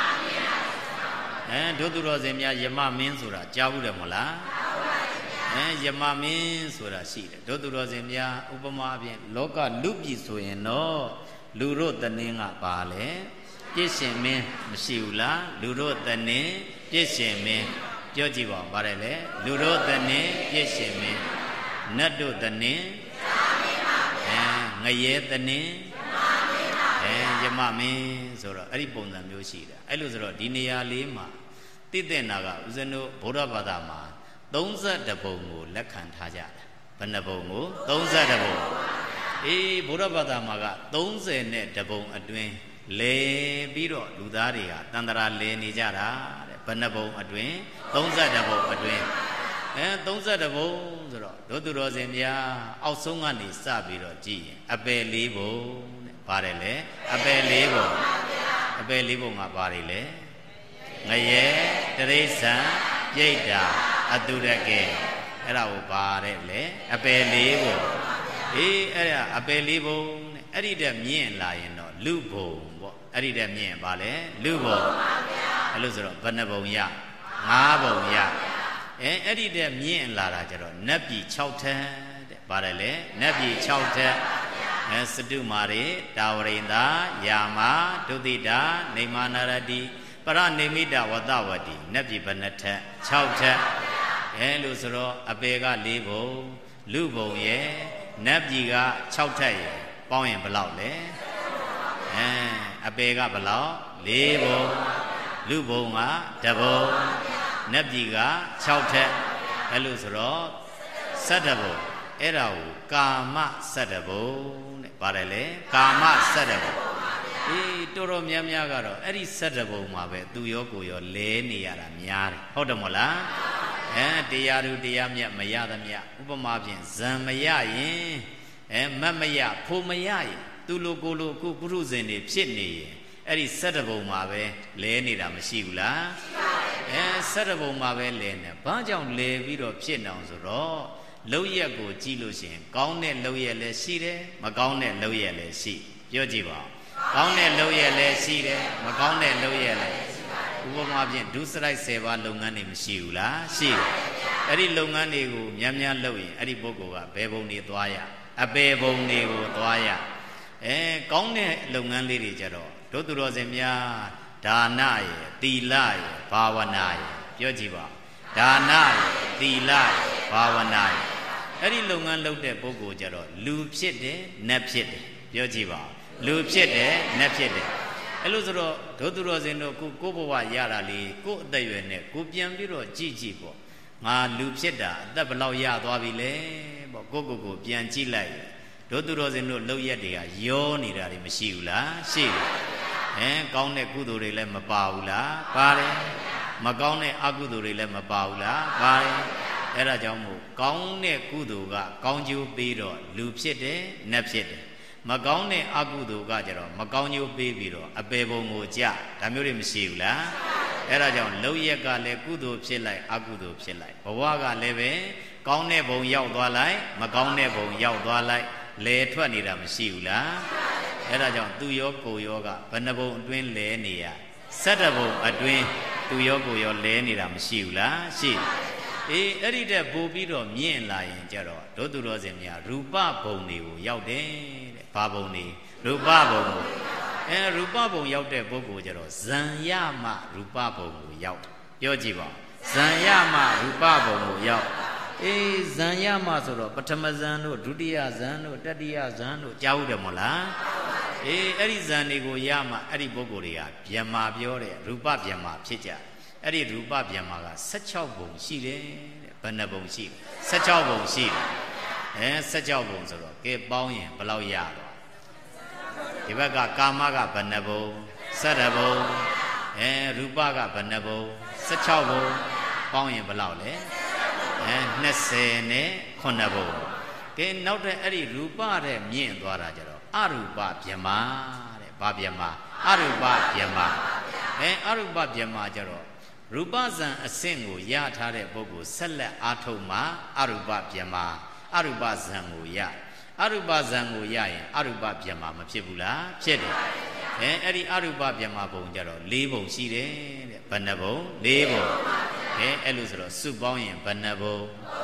ဒုသူတော်စင်များယမမင်းဆိုတာကြားဘူးတယ်မဟုတ်လားယမမင်းဆိုတာရှိတယ်ဒုသူတော်စင်များဥပမာအပြင်လောကလူပြည်ဆိုရင်တော့လူတို့တနင်းကပါလေပြည့်ရှင်မင်းမရှိဘူးလားလူတို့တနင်းပြည့်ရှင်မင်းပြောကြည့်ပါဦးပါတယ်လေလူတို့တနင်းပြည့်ရှင်မင်းနတ်တို့တနင်းငရဲတနင်းယမမင်းဆိုတော့အဲ့ဒီပုံစံမျိုးရှိတယ်အဲ့လိုဆိုတော့ဒီနေရာလေးမှာသိတဲ့နာကဦးဇင်းတို့ဗုဒ္ဓဘာသာမှာ32ပုံကိုလက်ခံထားကြတယ်ဘယ်နှပုံကို32ပုံဗုဒ္ဓဘာသာမှာက32ပုံအတွင်းလဲပြီးတော့လူသားတွေကတန္တရာလဲနေကြတာတဲ့ဘယ်နှပုံအတွင်း32ပုံအတွင်း32ပုံဆိုတော့ဒုသူတော်စင်များအောက်ဆုံးကနေစပြီးတော့ကြည့်ရင်အပယ်4ပုံတဲ့ပါတယ်လေအပယ်4ပုံအပယ်4ပုံကပါတယ်လေငရဲတရိစ္ဆာန်ပြိတ္တာအတုရကေအဲ့ဒါကိုပါတဲ့လေအပယ်လေးဘုံအေးအဲ့ဒါအပယ်လေးဘုံတဲ့အဲ့ဒီတဲ့မြင့်လာရင်တော့လူဘုံပေါ့အဲ့ဒီတဲ့မြင့်ပါလေလူဘုံအဲ့လို့ဆိုတော့ဘယ်နှဘုံရ5ဘုံရအဲ့ဒီတဲ့မြင့်လာတာကြတော့နတ်ပြည်6ထပ်တဲ့ပါတယ်လေနတ်ပြည်6ထပ်စတုမာရေတာဝရိန္ဒာယာမဒုတိတာနေမာနာရတိပရနေမိတဝတ္တဝတိနတ်ပြည်ဘယ်နှထပ်6ထပ်လို့ဆိုတော့အပေက4ဘုံလူဘုံရဲ့နတ်ပြည်က6ထပ်ရဲ့ပေါင်းရင်ဘယ်လောက်လဲအပေကဘယ်လောက်4ဘုံလူဘုံက1ဘုံနတ်ပြည်က6ထက်အဲ့လိုဆိုတော့17ဘုံအဲ့ဒါကိုကာမ17ဘုံတဲ့ပါတယ်လေကာမ17ဘုံတော်တော်များများကတော့အဲ့ဒီ17ဘုံမှာပဲသူရောကိုရောလဲနေရတာများတယ်ဟုတ်တယ်မဟုတ်လားတရားသူတရားမြတ်မရသမျှဥပမာဖြင့်ဇံမရရင်မတ်မရဖို့မရရင်သူလိုကိုလိုကုပုရုဇဉ်တွေဖြစ်နေရင်အဲ့ဒီ17ဘုံမှာပဲလဲနေတာမရှိဘူးလား17ဘုံမှာပဲလဲနေဘာကြောင့်လဲပြီးတော့ဖြစ်နေအောင်ဆိုတော့လုံရက်ကိုကြည့်လို့ရှိရင်ကောင်းတဲ့လုံရက်လည်းရှိတယ်မကောင်းတဲ့လုံရက်လည်းရှိပြောကြည့်ပါကောင်းတဲ့လုံရက်လည်းရှိတယ်မကောင်းတဲ့လုံရက်လည်းဥပမာဖြင့်ဒုစရိုက်10ပါးလုပ်ငန်းတွေမရှိဘူးလားရှိတယ်အဲ့ဒီလုပ်ငန်းတွေကိုများများလုပ်ရင်အဲ့ဒီပုဂ္ဂိုလ်ကဘယ်ဘုံတွေသွားရအပေဘုံတွေကိုသွားရကောင်းတဲ့လုပ်ငန်းလေးတွေကြတော့တို့သူတော်စင်များဒါနရဲ့သီလရဲ့ဘာဝနာရဲ့ပြောကြည့်ပါဒါနရဲ့သီလရဲ့ဘာဝနာရဲ့အဲ့ဒီလုပ်ငန်းလုပ်တဲ့ပုဂ္ဂိုလ်ကြတော့လူဖြစ်တယ်နတ်ဖြစ်တယ်ပြောကြည့်ပါလူဖြစ်တယ်နတ်ဖြစ်တယ်အဲ့လိုဆိုတော့တို့သူတော်စင်တို့ကိုဘဝရတာလေကိုအသက်ရွယ်နဲ့ကိုပြန်ပြီးတော့ကြည့်ကြည့်ပေါ့ငါလူဖြစ်တာအသက်ဘယ်လောက်ရသွားပြီလဲပေါ့ကိုပြန်ကြည့်လိုက်တို့သူတော်စင်တို့လှုပ်ရက်တွေကရောနေတာတွေမရှိဘူးလားရှိတယ်ကောင်းတဲ့ကုသိုလ်တွေလည်းမပါဘူးလားပါတယ်မကောင်းတဲ့အကုသိုလ်တွေလည်းမပါဘူးလားပါတယ်အဲ့ဒါကြောင့်မို့ကောင်းတဲ့ကုသိုလ်ကကောင်းကျိုးပေးတော့လူဖြစ်တယ်နတ်ဖြစ်တယ်မကောင်းတဲ့အကုသိုလ်ကကြတော့မကောင်းကျိုးပေးပြီးတော့အပေဘုံကိုကြဒါမျိုးတွေမရှိဘူးလားအဲ့ဒါကြောင့်လှုပ်ရက်ကလည်းကုသိုလ်ဖြစ်လိုက်အကုသိုလ်ဖြစ်လိုက်ဘဝကလည်းပဲကောင်းတဲ့ဘုံရောက်သွားလိုက်မကောင်းတဲ့ဘုံရောက်သွားလိုက်လဲထွက်နေတာမရှိဘူးလားအဲ့ဒါကြောင့်သူရောကိုရောကဘယ်နှဘုံအတွင်းလဲနေရ17ဘုံအတွင်းသူရောကိုရောလဲနေတာမရှိဘူးလားရှိအဲ့ဒီတဲ့ပို့ပြီးတော့မြင့်လာရင်ကြတော့တို့သူတော်စင်များရူပဘုံတွေကိုရောက်တယ်တဲ့ဘာဘုံတွေရူပဘုံကိုရူပဘုံရောက်တဲ့ပုဂ္ဂိုလ်ကြတော့ဇံရမရူပဘုံကိုရောက်ပြောကြည့်ပါဇံရမရူပဘုံကိုရောက်ဇံရမဆိုတော့ပထမဇံတို့ဒုတိယဇံတို့တတိယဇံတို့ကြားဟုတ်တယ်မဟုတ်လားအဲ့ဒီဇံတွေကိုရမှအဲ့ဒီပုဂ္ဂိုလ်တွေကဗျမ္မာပြောတဲ့ရူပဗျမ္မာဖြစ်ကြအဲ့ဒီရူပဗျမ္မာက16ဘုံရှိတယ်တဲ့ဘယ်နှဘုံရှိ16ဘုံရှိတယ်16ဘုံဆိုတော့ကဲပေါင်းရင်ဘယ်လောက်ရသွားဒီဘက်ကကာမကဘယ်နှဘုံ17ဘုံရူပကဘယ်နှဘုံ16ဘုံပေါင်းရင်ဘယ်လောက်လဲ20နဲ့9ဘုံကဲနောက်တဲ့အဲ့ဒီရူပတဲ့မြင့်သွားတာကြတော့အရူပဗျမ္မာတဲ့ဘာဗျမ္မာအရူပဗျမ္မာအရူပဗျမ္မာကြတော့ရူပဇံအဆင့်ကိုရထားတဲ့ပုဂ္ဂိုလ်ဆက်လက်အားထုတ်မှအရူပဗျမ္မာအရူပဇံကိုရအရူပဇံကိုရရင်အရူပဗျမ္မာမဖြစ်ဘူးလားဖြစ်တယ်အဲ့ဒီအရူပဗျမ္မာဘုံကြတော့4ဘုံရှိတယ်တဲ့ဘယ်နှဘုံ4ဘုံအဲ့လိုဆိုတော့စုပေါင်းရင်ဘယ်နှဘုံ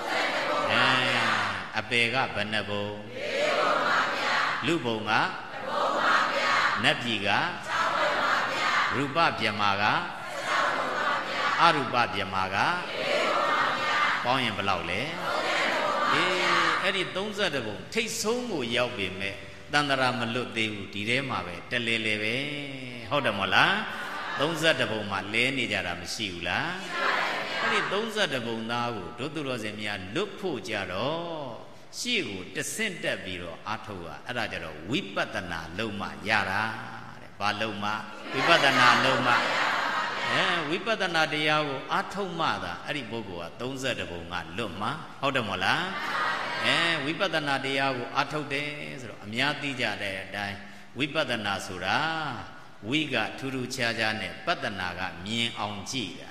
အပေကဘယ်နှဘုံလူဘုံကနတ်ပြည်ကရူပဗျမ္မာကအရူပဗျမ္မာကပေါင်းရင်ဘယ်လောက်လဲအဲ့ဒီ32ဘုံထိတ်ဆုံးကိုရောက်ပေမဲ့တန္တရာမလွတ်သေးဘူးဒီထဲမှာပဲတလဲလဲပဲဟုတ်တယ်မဟုတ်လား32ဘုံမှာလဲနေကြတာမရှိဘူးလားအဲ့ဒီ32ဘုံသားကိုတို့သူတော်စင်များလွတ်ဖို့ကြတော့ရှေ့ကိုတဆင့်တက်ပြီးတော့အာထုတ်ရအဲ့ဒါကြတော့ဝိပဿနာလုံးမှရတာတဲ့ဘာလုံးမှဝိပဿနာလုံးမှဝိပဿနာတရားကိုအာထုတ်မှသာအဲ့ဒီပုဂ္ဂိုလ်က32ဘုံကလွတ်မှာဟုတ်တယ်မဟုတ်လားဝိပဿနာတရားကိုအာထုတ်တယ်ဆိုတော့အများသိကြတဲ့အတိုင်းဝိပဿနာဆိုတာဝိကထူးထူးခြားခြားနဲ့ပဿနာကမြင်အောင်ကြည့်တာ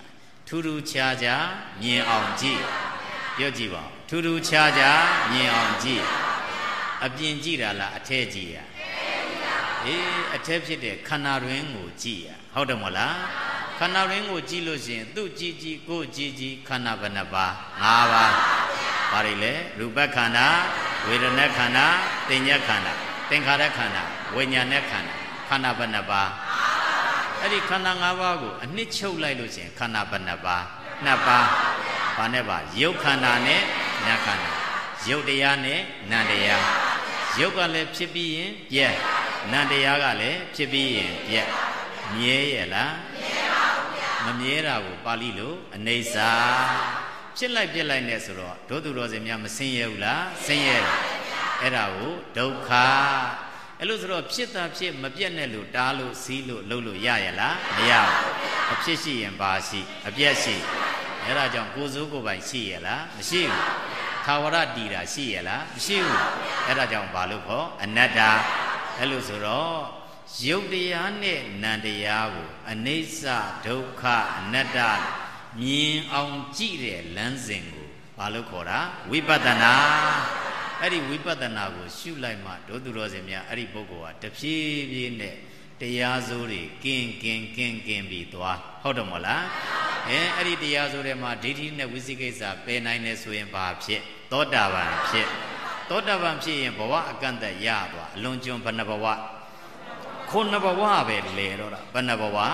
ထူးထူးခြားခြားမြင်အောင်ကြည့်ပြောကြည့်ပါထူးထူးခြားခြားမြင်အောင်ကြည့်အပြင်ကြည့်တာလားအထက်ကြည့်ရအထက်ဖြစ်တဲ့ခန္ဓာတွင်ကိုကြည့်ရဟုတ်တယ်မဟုတ်လားခန္ဓာတွင်ကိုကြည့်လို့ရှိရင်သူ့ကြည့်ကြည့်ကိုကြည့်ကြည့်ခန္ဓာဘယ်နှပါး၅ပါးဘာတွေလဲရူပခန္ဓာဝေဒနာခန္ဓာသင်္ညခန္ဓာသင်္ခါရခန္ဓာဝိညာဉ်ခန္ဓာခန္ဓာဘယ်နှပါးအဲ့ဒီခန္ဓာ၅ပါးကိုအနှစ်ချုပ်လိုက်လို့ရှိရင်ခန္ဓာဘယ်နှပါး၂ပါးဘာနဲ့ပါရုပ်ခန္ဓာနဲ့နာခန္ဓာရုပ်တရားနဲ့နာတရားရုပ်ကလည်းဖြစ်ပြီးရင်ပြက်နာတရားကလည်းဖြစ်ပြီးရင်ပြက်မြဲရဲ့လားမမြဲတာကိုပါဠိလိုအနိစ္စဖြစ်လိုက်ပြက်လိုက်နဲ့ဆိုတော့ဒုသူတော်စင်များမဆင်းရဲဘူးလားဆင်းရဲတယ်အဲ့ဒါကိုဒုက္ခအဲ့လိုဆိုတော့ဖြစ်တာဖြစ်မပြက်နဲ့လို့တားလို့စီးလို့လှုပ်လို့ရရလားမရဘူးအဖြစ်ရှိရင်ပါရှိအပြက်ရှိအဲ့ဒါကြောင့်ကိုယ်စိုးကိုယ်ပိုင်ရှိရလားမရှိဘူးသာဝရတည်တာရှိရလားမရှိဘူးအဲ့ဒါကြောင့်ဘာလို့ခေါ်အနတ္တအဲ့လိုဆိုတော့ရုပ်တရားနဲ့နံတရားကိုအနိစ္စဒုက္ခအနတ္တမြင်အောင်ကြည့်တဲ့လမ်းစဉ်ကိုဘာလို့ခေါ်တာဝိပဿနာအဲ့ဒီဝိပဿနာကိုရှုလိုက်မှဒုသူတော်စင်များအဲ့ဒီပုဂ္ဂိုလ်ဟာတဖြည်းဖြည်းနဲ့တရားစိုးတွေကင်းပြီးသွားဟုတ်တယ်မဟုတ်လားအဲ့ဒီတရားစိုးတွေမှာဒိဋ္ဌိနဲ့ဝိသိကိစ္စပယ်နိုင်တယ်ဆိုရင်ဘာဖြစ်သောတာပန်ဖြစ်သောတာပန်ဖြစ်ရင်ဘဝအကန့်အသတ်ရသွားအလွန်ကျွံဘယ်နှဘဝခုနှစ်ဘဝပဲလေတော့တာဘယ်နှဘဝ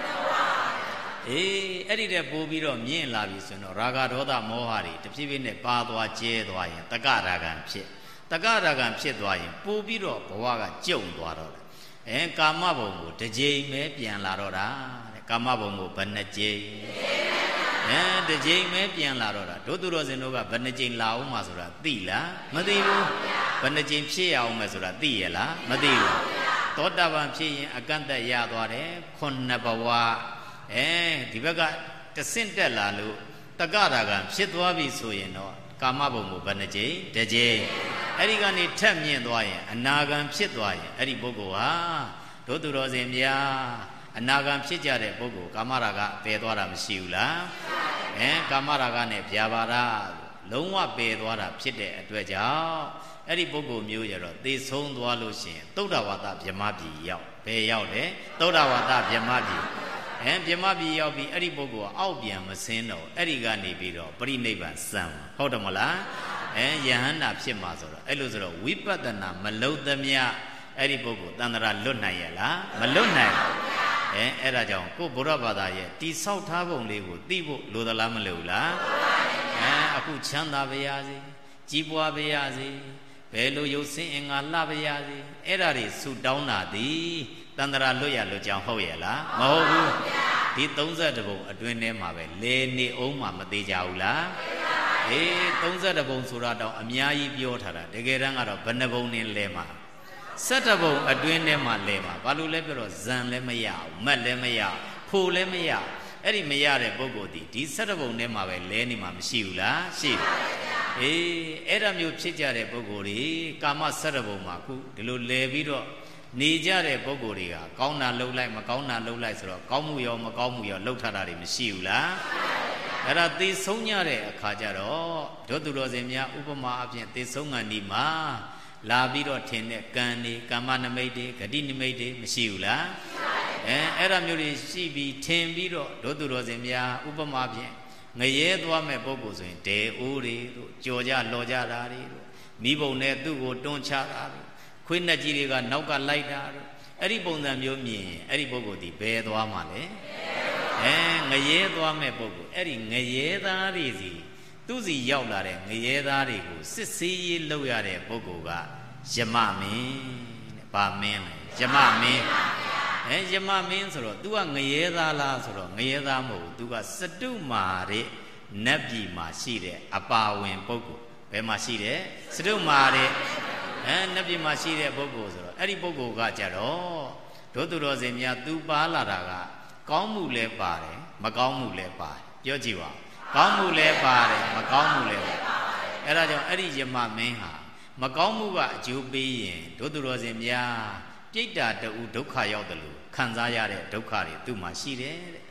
အဲ့ဒီတဲ့ပို့ပြီးတော့မြင့်လာပြီဆိုတော့ရာဂဒေါသမောဟတွေတဖြည်းဖြည်းနဲ့ပါသွားကျဲသွားရင်တက္ကရာဂံဖြစ်တက္ကရာဂံဖြစ်သွားရင်ပို့ပြီးတော့ဘဝကကျုံသွားတော့တယ်ကာမဘုံကိုတစ်ကြိမ်ပဲပြန်လာတော့တာတဲ့ကာမဘုံကိုဘယ်နှကြိမ်တစ်ကြိမ်ပဲပြန်လာတော့တာဒုသူတော်စင်တို့ကဘယ်နှကြိမ်လာအောင်မှဆိုတာသိလားမသိဘူးဘယ်နှကြိမ်ဖြစ်ရအောင်မှဆိုတာသိရလားမသိဘူးသောတာပန်ဖြစ်ရင်အကန့်အသတ်ရသွားတယ်ခုနှစ်ဘဝဒီဘက်ကတဆင့်တက်လာလို့တက္ကရာဂံဖြစ်သွားပြီဆိုရင်တော့ကာမဘုံကိုဘယ်နှကြိမ်တစ်ကြိမ်အဲ့ဒီကနေထက်မြင့်သွားရင်အနာဂံဖြစ်သွားရင်အဲ့ဒီပုဂ္ဂိုလ်ဟာဒုသူတော်စင်များအနာဂံဖြစ်ကြတဲ့ပုဂ္ဂိုလ်ကာမရာဂပယ်သွားတာမရှိဘူးလားကာမရာဂနဲ့ဗျာပါဒလုံးဝပယ်သွားတာဖြစ်တဲ့အတွက်ကြောင့်အဲ့ဒီပုဂ္ဂိုလ်မျိုးကြတော့သေဆုံးသွားလို့ရှိရင်သုဒ္ဓဝါဒဗြဟ္မပြည်ရောက်ဘယ်ရောက်လဲသုဒ္ဓဝါဒဗြဟ္မပြည်ဗြဟ္မပြည်ရောက်ပြီးအဲ့ဒီပုဂ္ဂိုလ်ကအောက်ပြန်မဆင်းတော့အဲ့ဒီကနေပြီးတော့ပရိနိဗ္ဗာန်စံဟုတ်တယ်မလားယဟန္တာဖြစ်မှာဆိုတော့အဲ့လိုဆိုတော့ဝိပဿနာမလုံသမျှအဲ့ဒီပုဂ္ဂိုလ်တန်ត្រာလွတ်နိုင်ရလားမလွတ်နိုင်အဲ့ဒါကြောင့်ကိုဗုဒ္ဓဘာသာရဲ့တိဆောက်ထားပုံလေးကိုသိဖို့လိုသလားမလိုဘူးလားအခုချမ်းသာပါရစေကြီးပွားပါရစေဘယ်လိုရုပ်ဆင်းအင်္ဂါလှပါရစေအဲ့ဒါတွေဆုတောင်းတာသည်တန်ត្រာလွတ်ရလို့ကြောင်းဟုတ်ရဲ့လားမဟုတ်ဘူးဒီ32ဘုံအတွင်းထဲမှာပဲလေနေအောင်မှမသေးကြဘူးလား32ဘုံဆိုတာတော့အများကြီးပြောထားတာတကယ်တမ်းကတော့ဘယ်နှဘုံနဲ့လဲမှာ17ဘုံအတွင်းထဲမှာလဲမှာဘာလို့လဲပြောတော့ဇံလည်းမရဘူးမတ်လည်းမရဖို့လည်းမရအဲ့ဒီမရတဲ့ပုဂ္ဂိုလ်ဒီ17ဘုံထဲမှာပဲလဲနေမှာမရှိဘူးလားရှိတယ်အဲ့ဒါမျိုးဖြစ်ကြတဲ့ပုဂ္ဂိုလ်တွေကာမ17ဘုံမှာခုဒီလိုလဲပြီးတော့နေကြတဲ့ပုဂ္ဂိုလ်တွေကကောင်းတာလှုပ်လိုက်မကောင်းတာလှုပ်လိုက်ဆိုတော့ကောင်းမှုရောမကောင်းမှုရောလှုပ်ထားတာတွေမရှိဘူးလားအဲ့ဒါသေဆုံးကြတဲ့အခါကျတော့ဒုသူတော်စင်များဥပမာအဖြစ်သေဆုံးကန်ဒီမှာလာပြီးတော့ထင်တဲ့ကံတွေကာမနမိတ်တွေဂတိနမိတ်တွေမရှိဘူးလားအဲ့ဒါမျိုးတွေရှိပြီးထင်ပြီးတော့ဒုသူတော်စင်များဥပမာဖြင့်ငရဲသွားမဲ့ပုဂ္ဂိုလ်ဆိုရင်ဒေအိုးတွေတို့ကြော်ကြလော်ကြတာတွေတို့မိဘုံနဲ့သူ့ကိုတွန်းချတာတို့ခွေးနှက်ကြီးတွေကနောက်ကလိုက်တာတို့အဲ့ဒီပုံစံမျိုးမြင်ရင်အဲ့ဒီပုဂ္ဂိုလ်ဒီဘယ်သွားမှာလဲငရဲသွားမဲ့ပုဂ္ဂိုလ်အဲ့ဒီငရဲသားတွေစီသူ့စီရောက်လာတဲ့ငရဲသားတွေကိုစစ်ဆေးရေးလုပ်ရတဲ့ပုဂ္ဂိုလ်ကယမမင်းတဲ့ဗာမင်းလေယမမင်းယမမင်းဆိုတော့ तू ကငရဲသားလားဆိုတော့ငရဲသားမဟုတ်ဘူး तू ကစတုမာတဲ့နတ်ပြည်မှာရှိတဲ့အပါဝင်ပုဂ္ဂိုလ်ဘယ်မှာရှိတဲ့စတုမာတဲ့နတ်ပြည်မှာရှိတဲ့ပုဂ္ဂိုလ်ဆိုတော့အဲ့ဒီပုဂ္ဂိုလ်ကကြတော့ဒုသူတော်စင်များ तू ပါလာတာကကောင်းမှုလည်းပါတယ်မကောင်းမှုလည်းပါတယ်ပြောကြည့်ပါကောင်းမှုလည်းပါတယ်မကောင်းမှုလည်းပါတယ်အဲ့ဒါကြောင့်အဲ့ဒီယမမင်းဟာမကောင်းမှုကအကျိုးပေးရင်ဒုသူတော်စင်များပြိတ္တာတူဒုက္ခရောက်တယ်လို့ခံစားရတဲ့ဒုက္ခတွေသူ့မှာရှိတယ်တဲ့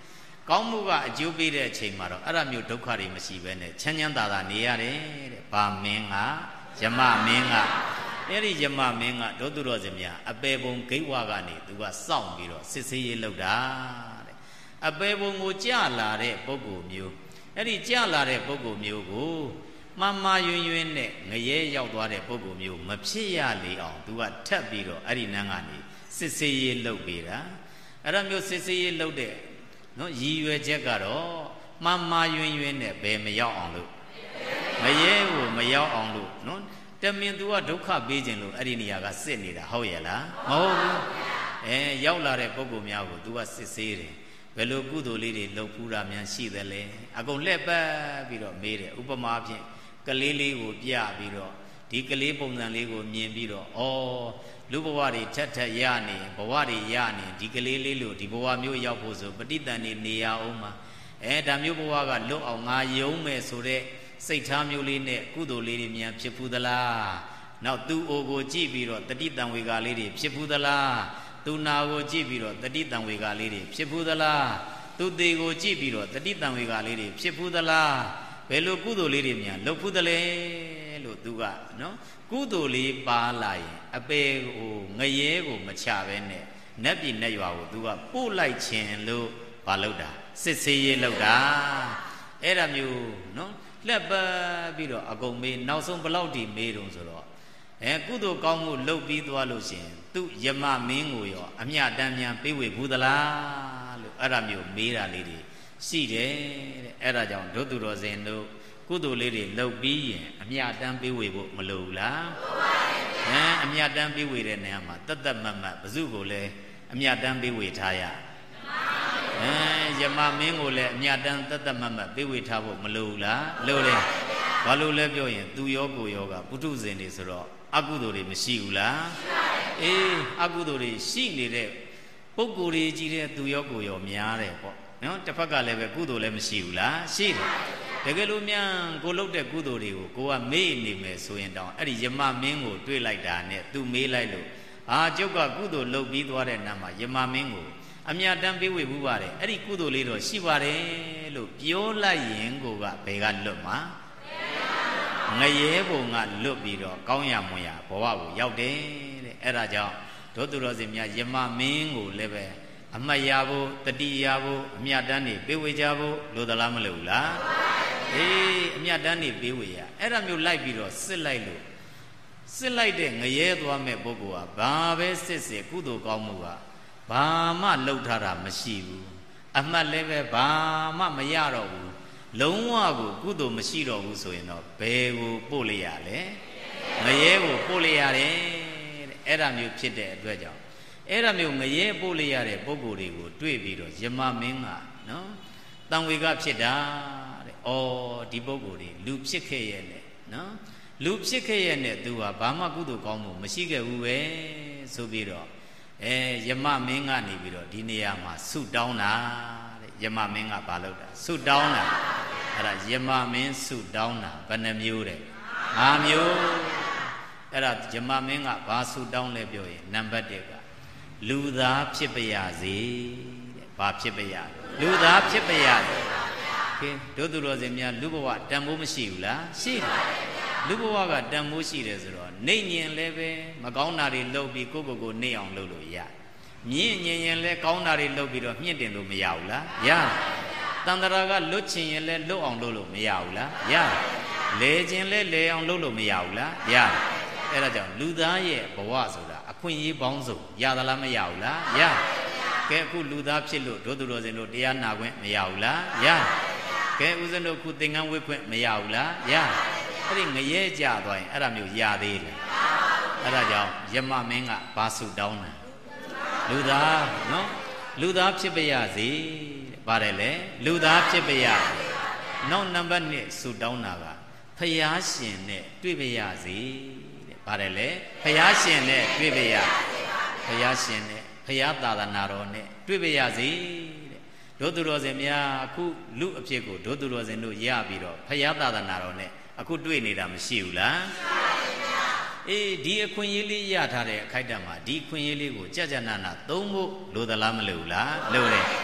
ကောင်းမှုကအကျိုးပေးတဲ့အချိန်မှာတော့အဲ့ဒါမျိုးဒုက္ခတွေမရှိဘဲနဲ့ချမ်းချမ်းသာသာနေရတယ်တဲ့။ဘာမင်းကယမမင်းကအဲ့ဒီယမမင်းကဒုသူတော်စင်များအပေပုံဂိတ်ဝါကနေသူကစောင့်ပြီးတော့စစ်ဆေးရေးလုပ်တာတဲ့အပေပုံကိုကြာလာတဲ့ပုဂ္ဂိုလ်မျိုးအဲ့ဒီကြာလာတဲ့ပုဂ္ဂိုလ်မျိုးကိုမမယွင်ယွင်နဲ့ငရဲရောက်သွားတဲ့ပုဂ္ဂိုလ်မျိုးမဖြစ်ရလေအောင်သူကထပ်ပြီးတော့အဲ့ဒီနန်းကနေစစ်ဆေးရေးလုပ်ပေးတာအဲ့ဒါမျိုးစစ်ဆေးရေးလုပ်တဲ့နော်ရည်ရွယ်ချက်ကတော့မမယွင်ယွင်နဲ့ဘယ်မရောက်အောင်လို့ငရဲကိုမရောက်အောင်လို့နော်တမင်သူကဒုက္ခပေးခြင်းလို့အဲ့ဒီနေရာကစစ်နေတာဟုတ်ရဲ့လားမဟုတ်ဘူးရောက်လာတဲ့ပုဂ္ဂိုလ်များကိုသူကစစ်ဆေးတယ်ဘယ်လိုကုသိုလ်လေးတွေလုပ်ဖူးတာများရှိသလဲအကုန်လှည့်ပတ်ပြီးတော့မေးတယ်ဥပမာဖြင့်ကလေးလေးကိုပြပြီးတော့ဒီကလေးပုံစံလေးကိုမြင်ပြီးတော့ဩလူဘဝတွေထက်ထက်ရနေဘဝတွေရနေဒီကလေးလေးလို့ဒီဘဝမျိုးရောက်ဖို့ဆိုပဋိသန္ဓေနေရအောင်မှာဒါမျိုးဘဝကလွတ်အောင်ငါယုံမယ်ဆိုတဲ့စိတ်ထားမျိုးလေးနဲ့ကုသိုလ်လေးတွေများဖြစ်ဖူးသလားနောက်သူ့အိုကိုကြည့်ပြီးတော့တတိတံဝေကလေးတွေဖြစ်ဖူးသလားသူနာကိုကြည့်ပြီးတော့တတိတံဝေကလေးတွေဖြစ်ဖူးသလားသူသေးကိုကြည့်ပြီးတော့တတိတံဝေကလေးတွေဖြစ်ဖူးသလားဘယ်လိုကုသိုလ်လေးတွေများလုပ်ဖူးသလဲလို့သူကနော်ကုသိုလ်လေးပါလာရင်အပေကိုငရဲကိုမချပဲနဲ့နတ်ပြည်နတ်ရွာကိုသူကပို့လိုက်ခြင်းလို့ဘာလုပ်တာစစ်ဆေးရေးလုပ်တာအဲ့ဒါမျိုးနော်လက်ပတ်ပြီးတော့အကုန်မေးနောက်ဆုံးဘလောက်ဒီမေးတုံးဆိုတော့ကုသိုလ်ကောင်းမှုလုပ်ပြီးသွားလို့ရှိရင်သူယမမင်းကိုရောအမြတ်တမ်းများပေးဝေဘူးသလားလို့အဲ့ဒါမျိုးမေးတာလေးတွေရှိတယ်တဲ့အဲ့ဒါကြောင့်ဒုသူတော်စင်တို့ကုသိုလ်လေးတွေလုပ်ပြီးရင်အမြတ်တမ်းပေးဝေဖို့မလိုဘူးလားလိုပါဘူးအမြတ်တမ်းပေးဝေတဲ့နေရာမှာတတ်တတ်မတ်မတ်ဘု ကိုလည်းအမြတ်တမ်းပေးဝေထားရယမမင်းကိုလည်းအမြတ်တမ်းတတ်တတ်မတ်မတ်ပေးဝေထားဖို့မလိုဘူးလားလိုတယ်ဘာလို့လဲပြောရင်သူရောကိုရောကပုထုဇဉ်တွေဆိုတော့အကုသိုလ်တွေမရှိဘူးလားအေးအကုသိုလ်တွေရှိနေတဲ့ပုဂ္ဂိုလ်တွေကြီးတဲ့သူရောကိုရောများတယ်ပေါ့နော်တစ်ဖက်ကလည်းပဲကုသိုလ်လည်းမရှိဘူးလားရှိတယ်တကယ်လို့များကိုလုပ်တဲ့ကုသိုလ်တွေကိုကိုကမေ့နေမယ်ဆိုရင်တောင်အဲ့ဒီယမမင်းကိုတွေးလိုက်တာနဲ့သူမေးလိုက်လို့ကျုပ်ကကုသိုလ်လုပ်ပြီးသွားတဲ့နောက်မှာယမမင်းကိုအမြတ်တမ်းပေးဝေဘူးပါတယ်အဲ့ဒီကုသိုလ်လေးတော့ရှိပါတယ်လို့ပြောလိုက်ရင်ကိုကဘယ်ကလွတ်မှာငရဲဘုံကလွတ်ပြီးတော့ကောင်းရမွန်ရဘဝကိုရောက်တယ်တဲ့အဲ့ဒါကြောင့်ဒုသူတော်စင်များယမမင်းကိုလည်းပဲအမှတ်ရဖို့တတိရဖို့အမြတ်တမ်းနေပေးဝေကြဖို့လိုသလားမလိုဘူးလားအေးအမြတ်တမ်းနေပေးဝေရအဲ့ဒါမျိုးလိုက်ပြီးတော့စစ်လိုက်လို့စစ်လိုက်တဲ့ငရဲသွားမဲ့ပုဂ္ဂိုလ်ကဘာပဲစစ်စစ်ကုသိုလ်ကောင်းမှုကဘာမှလှုပ်ထားတာမရှိဘူးအမှတ်လည်းပဲဘာမှမရတော့ဘူးလုံးဝကိုကုသိုလ်မရှိတော့ဘူးဆိုရင်တော့ဘယ်ကိုပို့လိုက်ရလဲငရဲကိုပို့လိုက်ရတယ်တဲ့အဲ့ဒါမျိုးဖြစ်တဲ့အတွက်ကြောင့်အဲ့ဒါမျိုးငရဲပို့လိုက်ရတဲ့ပုဂ္ဂိုလ်တွေကိုတွေ့ပြီးတော့ယမမင်းကနော်တန်ဝေကဖြစ်တာတဲ့ဩဒီပုဂ္ဂိုလ်တွေလူဖြစ်ခဲ့ရဲ့နဲ့နော်လူဖြစ်ခဲ့ရဲ့နဲ့သူကဘာမှကုသိုလ်ကောင်းမှုမရှိခဲ့ဘူးပဲဆိုပြီးတော့ယမမင်းကနေပြီးတော့ဒီနေရာမှာဆုတောင်းတာတဲ့ယမမင်းကဘာလုပ်တာဆုတောင်းတာအဲ့ဒါယမမင်းဆုတောင်းတာဘယ်နှမျိုးတဲ့5မျိုးအဲ့ဒါယမမင်းကဘာဆုတောင်းလဲပြောရင်နံပါတ်1ကလူသားဖြစ်ပါရစေတဲ့ဘာဖြစ်ပါရလူသားဖြစ်ပါရစေခင်တို့သူတော်စင်များလူဘဝတန်ဖိုးမရှိဘူးလားရှိတယ်လူဘဝကတန်ဖိုးရှိတယ်ဆိုတော့နေညင်လည်းပဲမကောင်းတာတွေလုပ်ပြီးကိုနေအောင်လုပ်လို့ရမြင့်ညင်ရင်လည်းကောင်းတာတွေလုပ်ပြီးတော့မြင့်တင်လို့မရဘူးလားရတန်တရာကလွတ်ချင်ရင်လည်းလွတ်အောင်လုပ်လို့မရဘူးလားရလဲခြင်းလည်းလဲအောင်လုပ်လို့မရဘူးလားရအဲ့ဒါကြောင့်လူသားရဲ့ဘဝဆိုတာအခွင့်အရေးပေါင်းစုံရသလားမရဘူးလားရကဲအခုလူသားဖြစ်လို့ဒုသူတော်စင်တို့တရားနာခွင့်မရဘူးလားရကဲဦးဇင်းတို့ခုသင်္ကန်းဝတ်ခွင့်မရဘူးလားရအဲ့ဒီငရဲကြသွားရင်အဲ့ဒါမျိုးရသေးတယ်အဲ့ဒါကြောင့်ယမမင်းကဘာဆုတောင်းတာလူသားနော်လူသားဖြစ်ပါရစေပါတယ်လေလူသားဖြစ်ပါရနောက်နံပါတ်1ဆုတောင်းတာကဖယားရှင်နဲ့တွေ့ပါရစေတဲ့ပါတယ်လေဖယားရှင်နဲ့တွေ့ပါရဖယားရှင်နဲ့ဖယားသာသနာတော်နဲ့တွေ့ပါရစေတဲ့ဒုသူတော်စင်များအခုလူအဖြစ်ကိုဒုသူတော်စင်တို့ရပြီးတော့ဖယားသာသနာတော်နဲ့အခုတွေ့နေတာမရှိဘူးလားအေးဒီအခွင့်အရေးလေးရထားတဲ့အခိုက်အတန့်မှာဒီအခွင့်အရေးလေးကိုကြကြနာနာသုံးဖို့လိုသလားမလိုဘူးလားလိုတယ်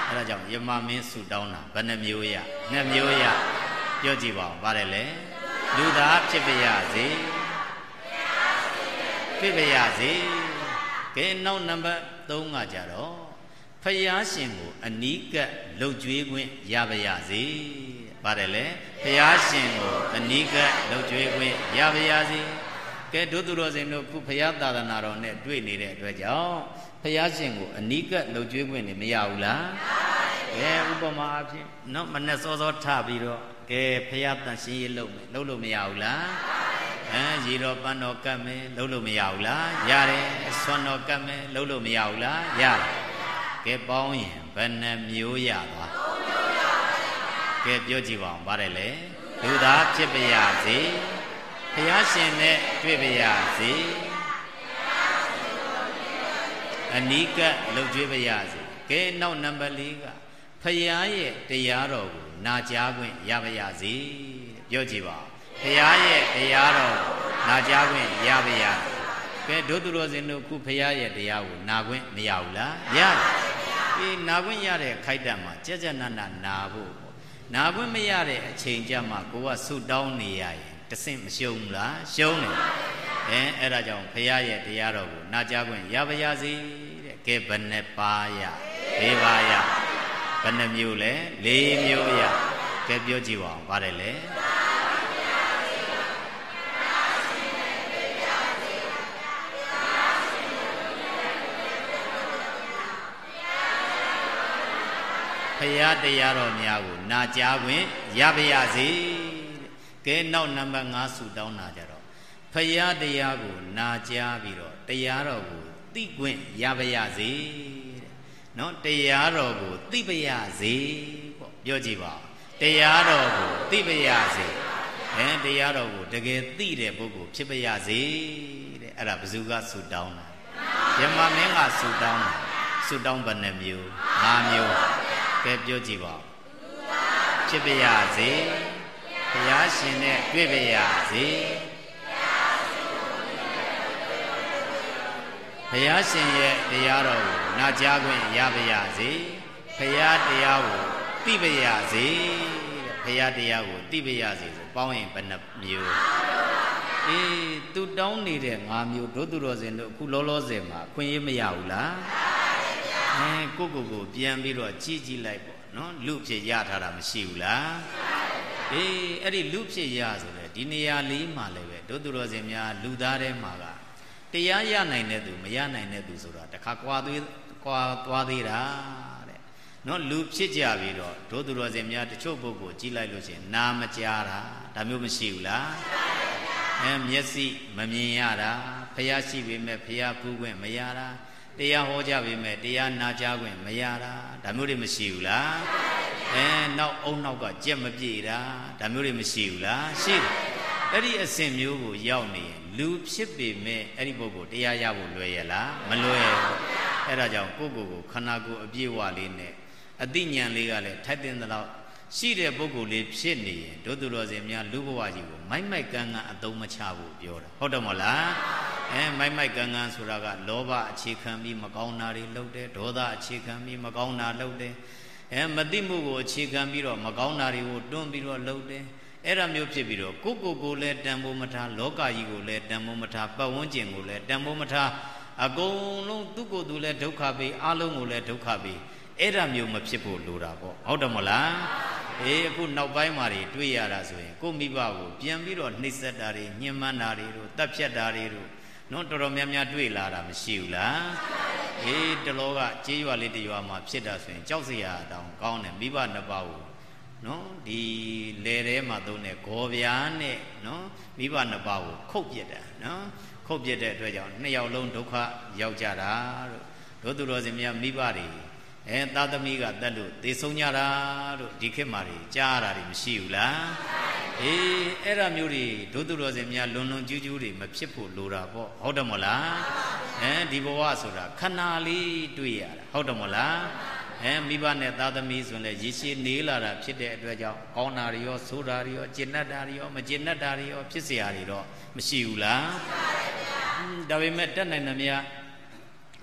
အဲ့ဒါကြောင့်ယမမင်းဆုတောင်းတာဘယ်နှမျိုးရနှစ်မျိုးရပြောကြည့်ပါဦးပါတယ်လေလူသားဖြစ်ပါရစေဖြစ်ပါရစေကဲနောက်နံပါတ်3ကကြတော့ဖယားရှင်ကိုအနီးကပ်လှုပ်ကြွေးခွင့်ရပါရစေပါတယ်လေဖယားရှင်ကိုအနီးကပ်လှုပ်ကြွေးခွင့်ရပါရစေကဲဒုသူတော်စင်တို့ခုဖယားသာသနာတော်နဲ့တွေ့နေတဲ့အတွက်ကြောင့်ဖယားရှင်ကိုအနီးကပ်လှုပ်ကြွေးခွင့်နေမရဘူးလားကဲဥပမာအဖြစ်နော်မနဲ့စောစောထပြီးတော့ကဲဖယားတန်ရှင်းရေးလုပ်မယ်လုပ်လို့မရဘူးလားရေတော်ပန်းတော်ကတ်မယ်လုပ်လို့မရဘူးလားရတယ်ဆွမ်းတော်ကတ်မယ်လုပ်လို့မရဘူးလားရတယ်ကဲပေါင်းရင်ဘယ်နှမျိုးရသွားကဲပြောကြည့်ပါဦးပါတယ်လေလူသားဖြစ်ပါရစေဘုရားရှင်နဲ့တွေ့ပါရစေအနီးကပ်လှုပ်ကြွေးပါရစေကဲနောက်နံပါတ်4ကဘုရားရဲ့တရားတော်ကိုနာကြားခွင့်ရပါရစေပြောကြည့်ပါဘုရားရဲ့တရားတော်နာကြားခွင့်ရပါရစေကဲဒုသူတော်စင်တို့ခုဘုရားရဲ့တရားကိုနာခွင့်မရဘူးလားရတယ်ဒီနာခွင့်ရတဲ့ခိုက်တံမှာကြက်ကြက်နတ်နတ်နာဖို့နာခွင့်မရတဲ့အချိန်ကြမှာကိုကဆုတောင်းနေရရင်တဆင့်မရှုံးဘူးလားရှုံးတယ်အဲ့ဒါကြောင့်ဘုရားရဲ့တရားတော်ကိုနာကြားခွင့်ရပါရစေတဲ့ကဲဘယ်နှပါရ၄ပါးရဘယ်နှမျိုးလဲ၄မျိုးရကဲပြောကြည့်ပါဦးပါတယ်လေဘုရားတရားတော်များကိုနာကြားခွင့်ရပါရစေကဲနောက်နံပါတ်5ဆုတောင်းတာကြတော့ဘုရားတရားကိုနာကြားပြီးတော့တရားတော်ကိုသိခွင့်ရပါရစေနော်တရားတော်ကိုသိပါရစေပေါ့ပြောကြည့်ပါတရားတော်ကိုသိပါရစေတရားတော်ကိုတကယ်သိတဲ့ပုဂ္ဂိုလ်ဖြစ်ပါရစေတဲ့အဲ့ဒါဘယ်သူကဆုတောင်းတာယမမင်းကဆုတောင်းတာဆုတောင်းဘယ်နှမျိုး5မျိုးကဲပြောကြည့်ပါဖြစ်ပါရစေဘုရားရှင်နဲ့တွေ့ပါရစေဘုရားရှင်ရဲ့တရားတော်ကိုနာကြားခွင့်ရပါရစေဘုရားတရားကိုသိပါရစေဘုရားတရားကိုသိပါရစေဆိုပေါင်းရင်ဘယ်နှမျိုးသူတောင်းနေတဲ့5မျိုးဒုသူတော်စင်တို့အခုလောလောဆယ်မှာခွင့်ရမရဘူးလားကိုပြန်ပြီးတော့ကြည့်လိုက်ပေါ့နော်လူဖြစ်ရထားတာမရှိဘူးလားအဲ့ဒီလူဖြစ်ရဆိုတဲ့ဒီနေရာလေးမှာလည်းပဲဒုသူတော်စင်များလူသားထဲမှာကတရားရနိုင်တဲ့သူမရနိုင်တဲ့သူဆိုတာတခါကွာသွားသေးတာတဲ့နော်လူဖြစ်ကြပြီးတော့ဒုသူတော်စင်များတချို့ပုဂ္ဂိုလ်ကြည့်လိုက်လို့ရှိရင်နာမကြားတာဒါမျိုးမရှိဘူးလားမျက်စိမမြင်ရတာဖျားရှိပေမဲ့ဖျားဖူးခွင့်မရတာတရားဟောကြပေမဲ့တရားနာကြားခွင့်မရတာဒါမျိုးတွေမရှိဘူးလားနောက်အုံနောက်ကကြက်မပြေတာဒါမျိုးတွေမရှိဘူးလားရှိတယ်အဲ့ဒီအစဉ်မျိုးကိုရောက်နေရင်လူဖြစ်ပေမဲ့အဲ့ဒီပုဂ္ဂိုလ်တရားရဖို့လွယ်ရလားမလွယ်ဘူးအဲ့ဒါကြောင့်ကိုယ့်ကိုယ်ကိုခန္ဓာကိုယ်အပြည့်အဝလေးနဲ့အသိဉာဏ်လေးကလည်းထိုက်တဲ့လောက်ရှိတဲ့ပုဂ္ဂိုလ်လေးဖြစ်နေရင်ဒုသူတော်စင်များလူဘဝကြီးကိုမိုက်ကန်ကန်အသုံးမချဖို့ပြောတာဟုတ်တယ်မဟုတ်လားမိုက်ကန်ကန်ဆိုတာကလောဘအခြေခံပြီးမကောင်းတာတွေလုပ်တယ်ဒေါသအခြေခံပြီးမကောင်းတာလုပ်တယ်မသိမှုကိုအခြေခံပြီးတော့မကောင်းတာတွေကိုတွန်းပြီးတော့လုပ်တယ်အဲ့ဒါမျိုးဖြစ်ပြီးတော့ကိုလည်းတန်ဖိုးမထားလောကကြီးကိုလည်းတန်ဖိုးမထားပတ်ဝန်းကျင်ကိုလည်းတန်ဖိုးမထားအကုန်လုံးသူ့ကိုယ်သူလည်းဒုက္ခပေးအလုံးကိုလည်းဒုက္ခပေးအဲ့ဒါမျိုးမဖြစ်ဖို့လိုတာပေါ့ဟုတ်တယ်မဟုတ်လားအခုနောက်ပိုင်းမှာတွေ့ရတာဆိုရင်ကိုမိဘကိုပြန်ပြီးတော့နှိပ်စက်တာတွေညှဉ်းပန်းတာတွေတို့တပ်ဖြတ်တာတွေတို့နော်တော်တော်များများတွေ့လာတာမရှိဘူးလားတလောကကြေးရွာလေးတရွာမှာဖြစ်တာဆိုရင်ကြောက်စရာတောင်ကောင်းတယ်မိဘနှစ်ပါးကိုနော်ဒီလေထဲမှာသုံးတဲ့ဂော်ဗျာနဲ့နော်မိဘနှစ်ပါးကိုခုတ်ပြစ်တာနော်ခုတ်ပြစ်တဲ့အတွက်ကြောင့်နှစ်ယောက်လုံးဒုက္ခရောက်ကြတာတို့ဒုသူတော်စင်များမိဘတွေသားသမီးကတက်လို့သေဆုံးကြတာတို့ဒီခေတ်မှာကြားရတာမရှိဘူးလားအဲ့ဒါမျိုးတွေဒုသူတော်စင်များလွန်ကျူးကျူးတွေမဖြစ်ဖို့လိုတာပေါ့ဟုတ်တယ်မလားဒီဘဝဆိုတာခဏလေးတွေ့ရတာဟုတ်တယ်မလားမိဘနဲ့သားသမီးဆိုရင်လည်းရေရှည်နေလာတာဖြစ်တဲ့အတွက်ကြောင့်ကောင်းတာတွေရောဆိုးတာတွေရောကျင့်တတ်တာတွေရောမကျင့်တတ်တာတွေရောဖြစ်เสียရတွေတော့မရှိဘူးလားဒါပေမဲ့တက်နိုင်တယ်များ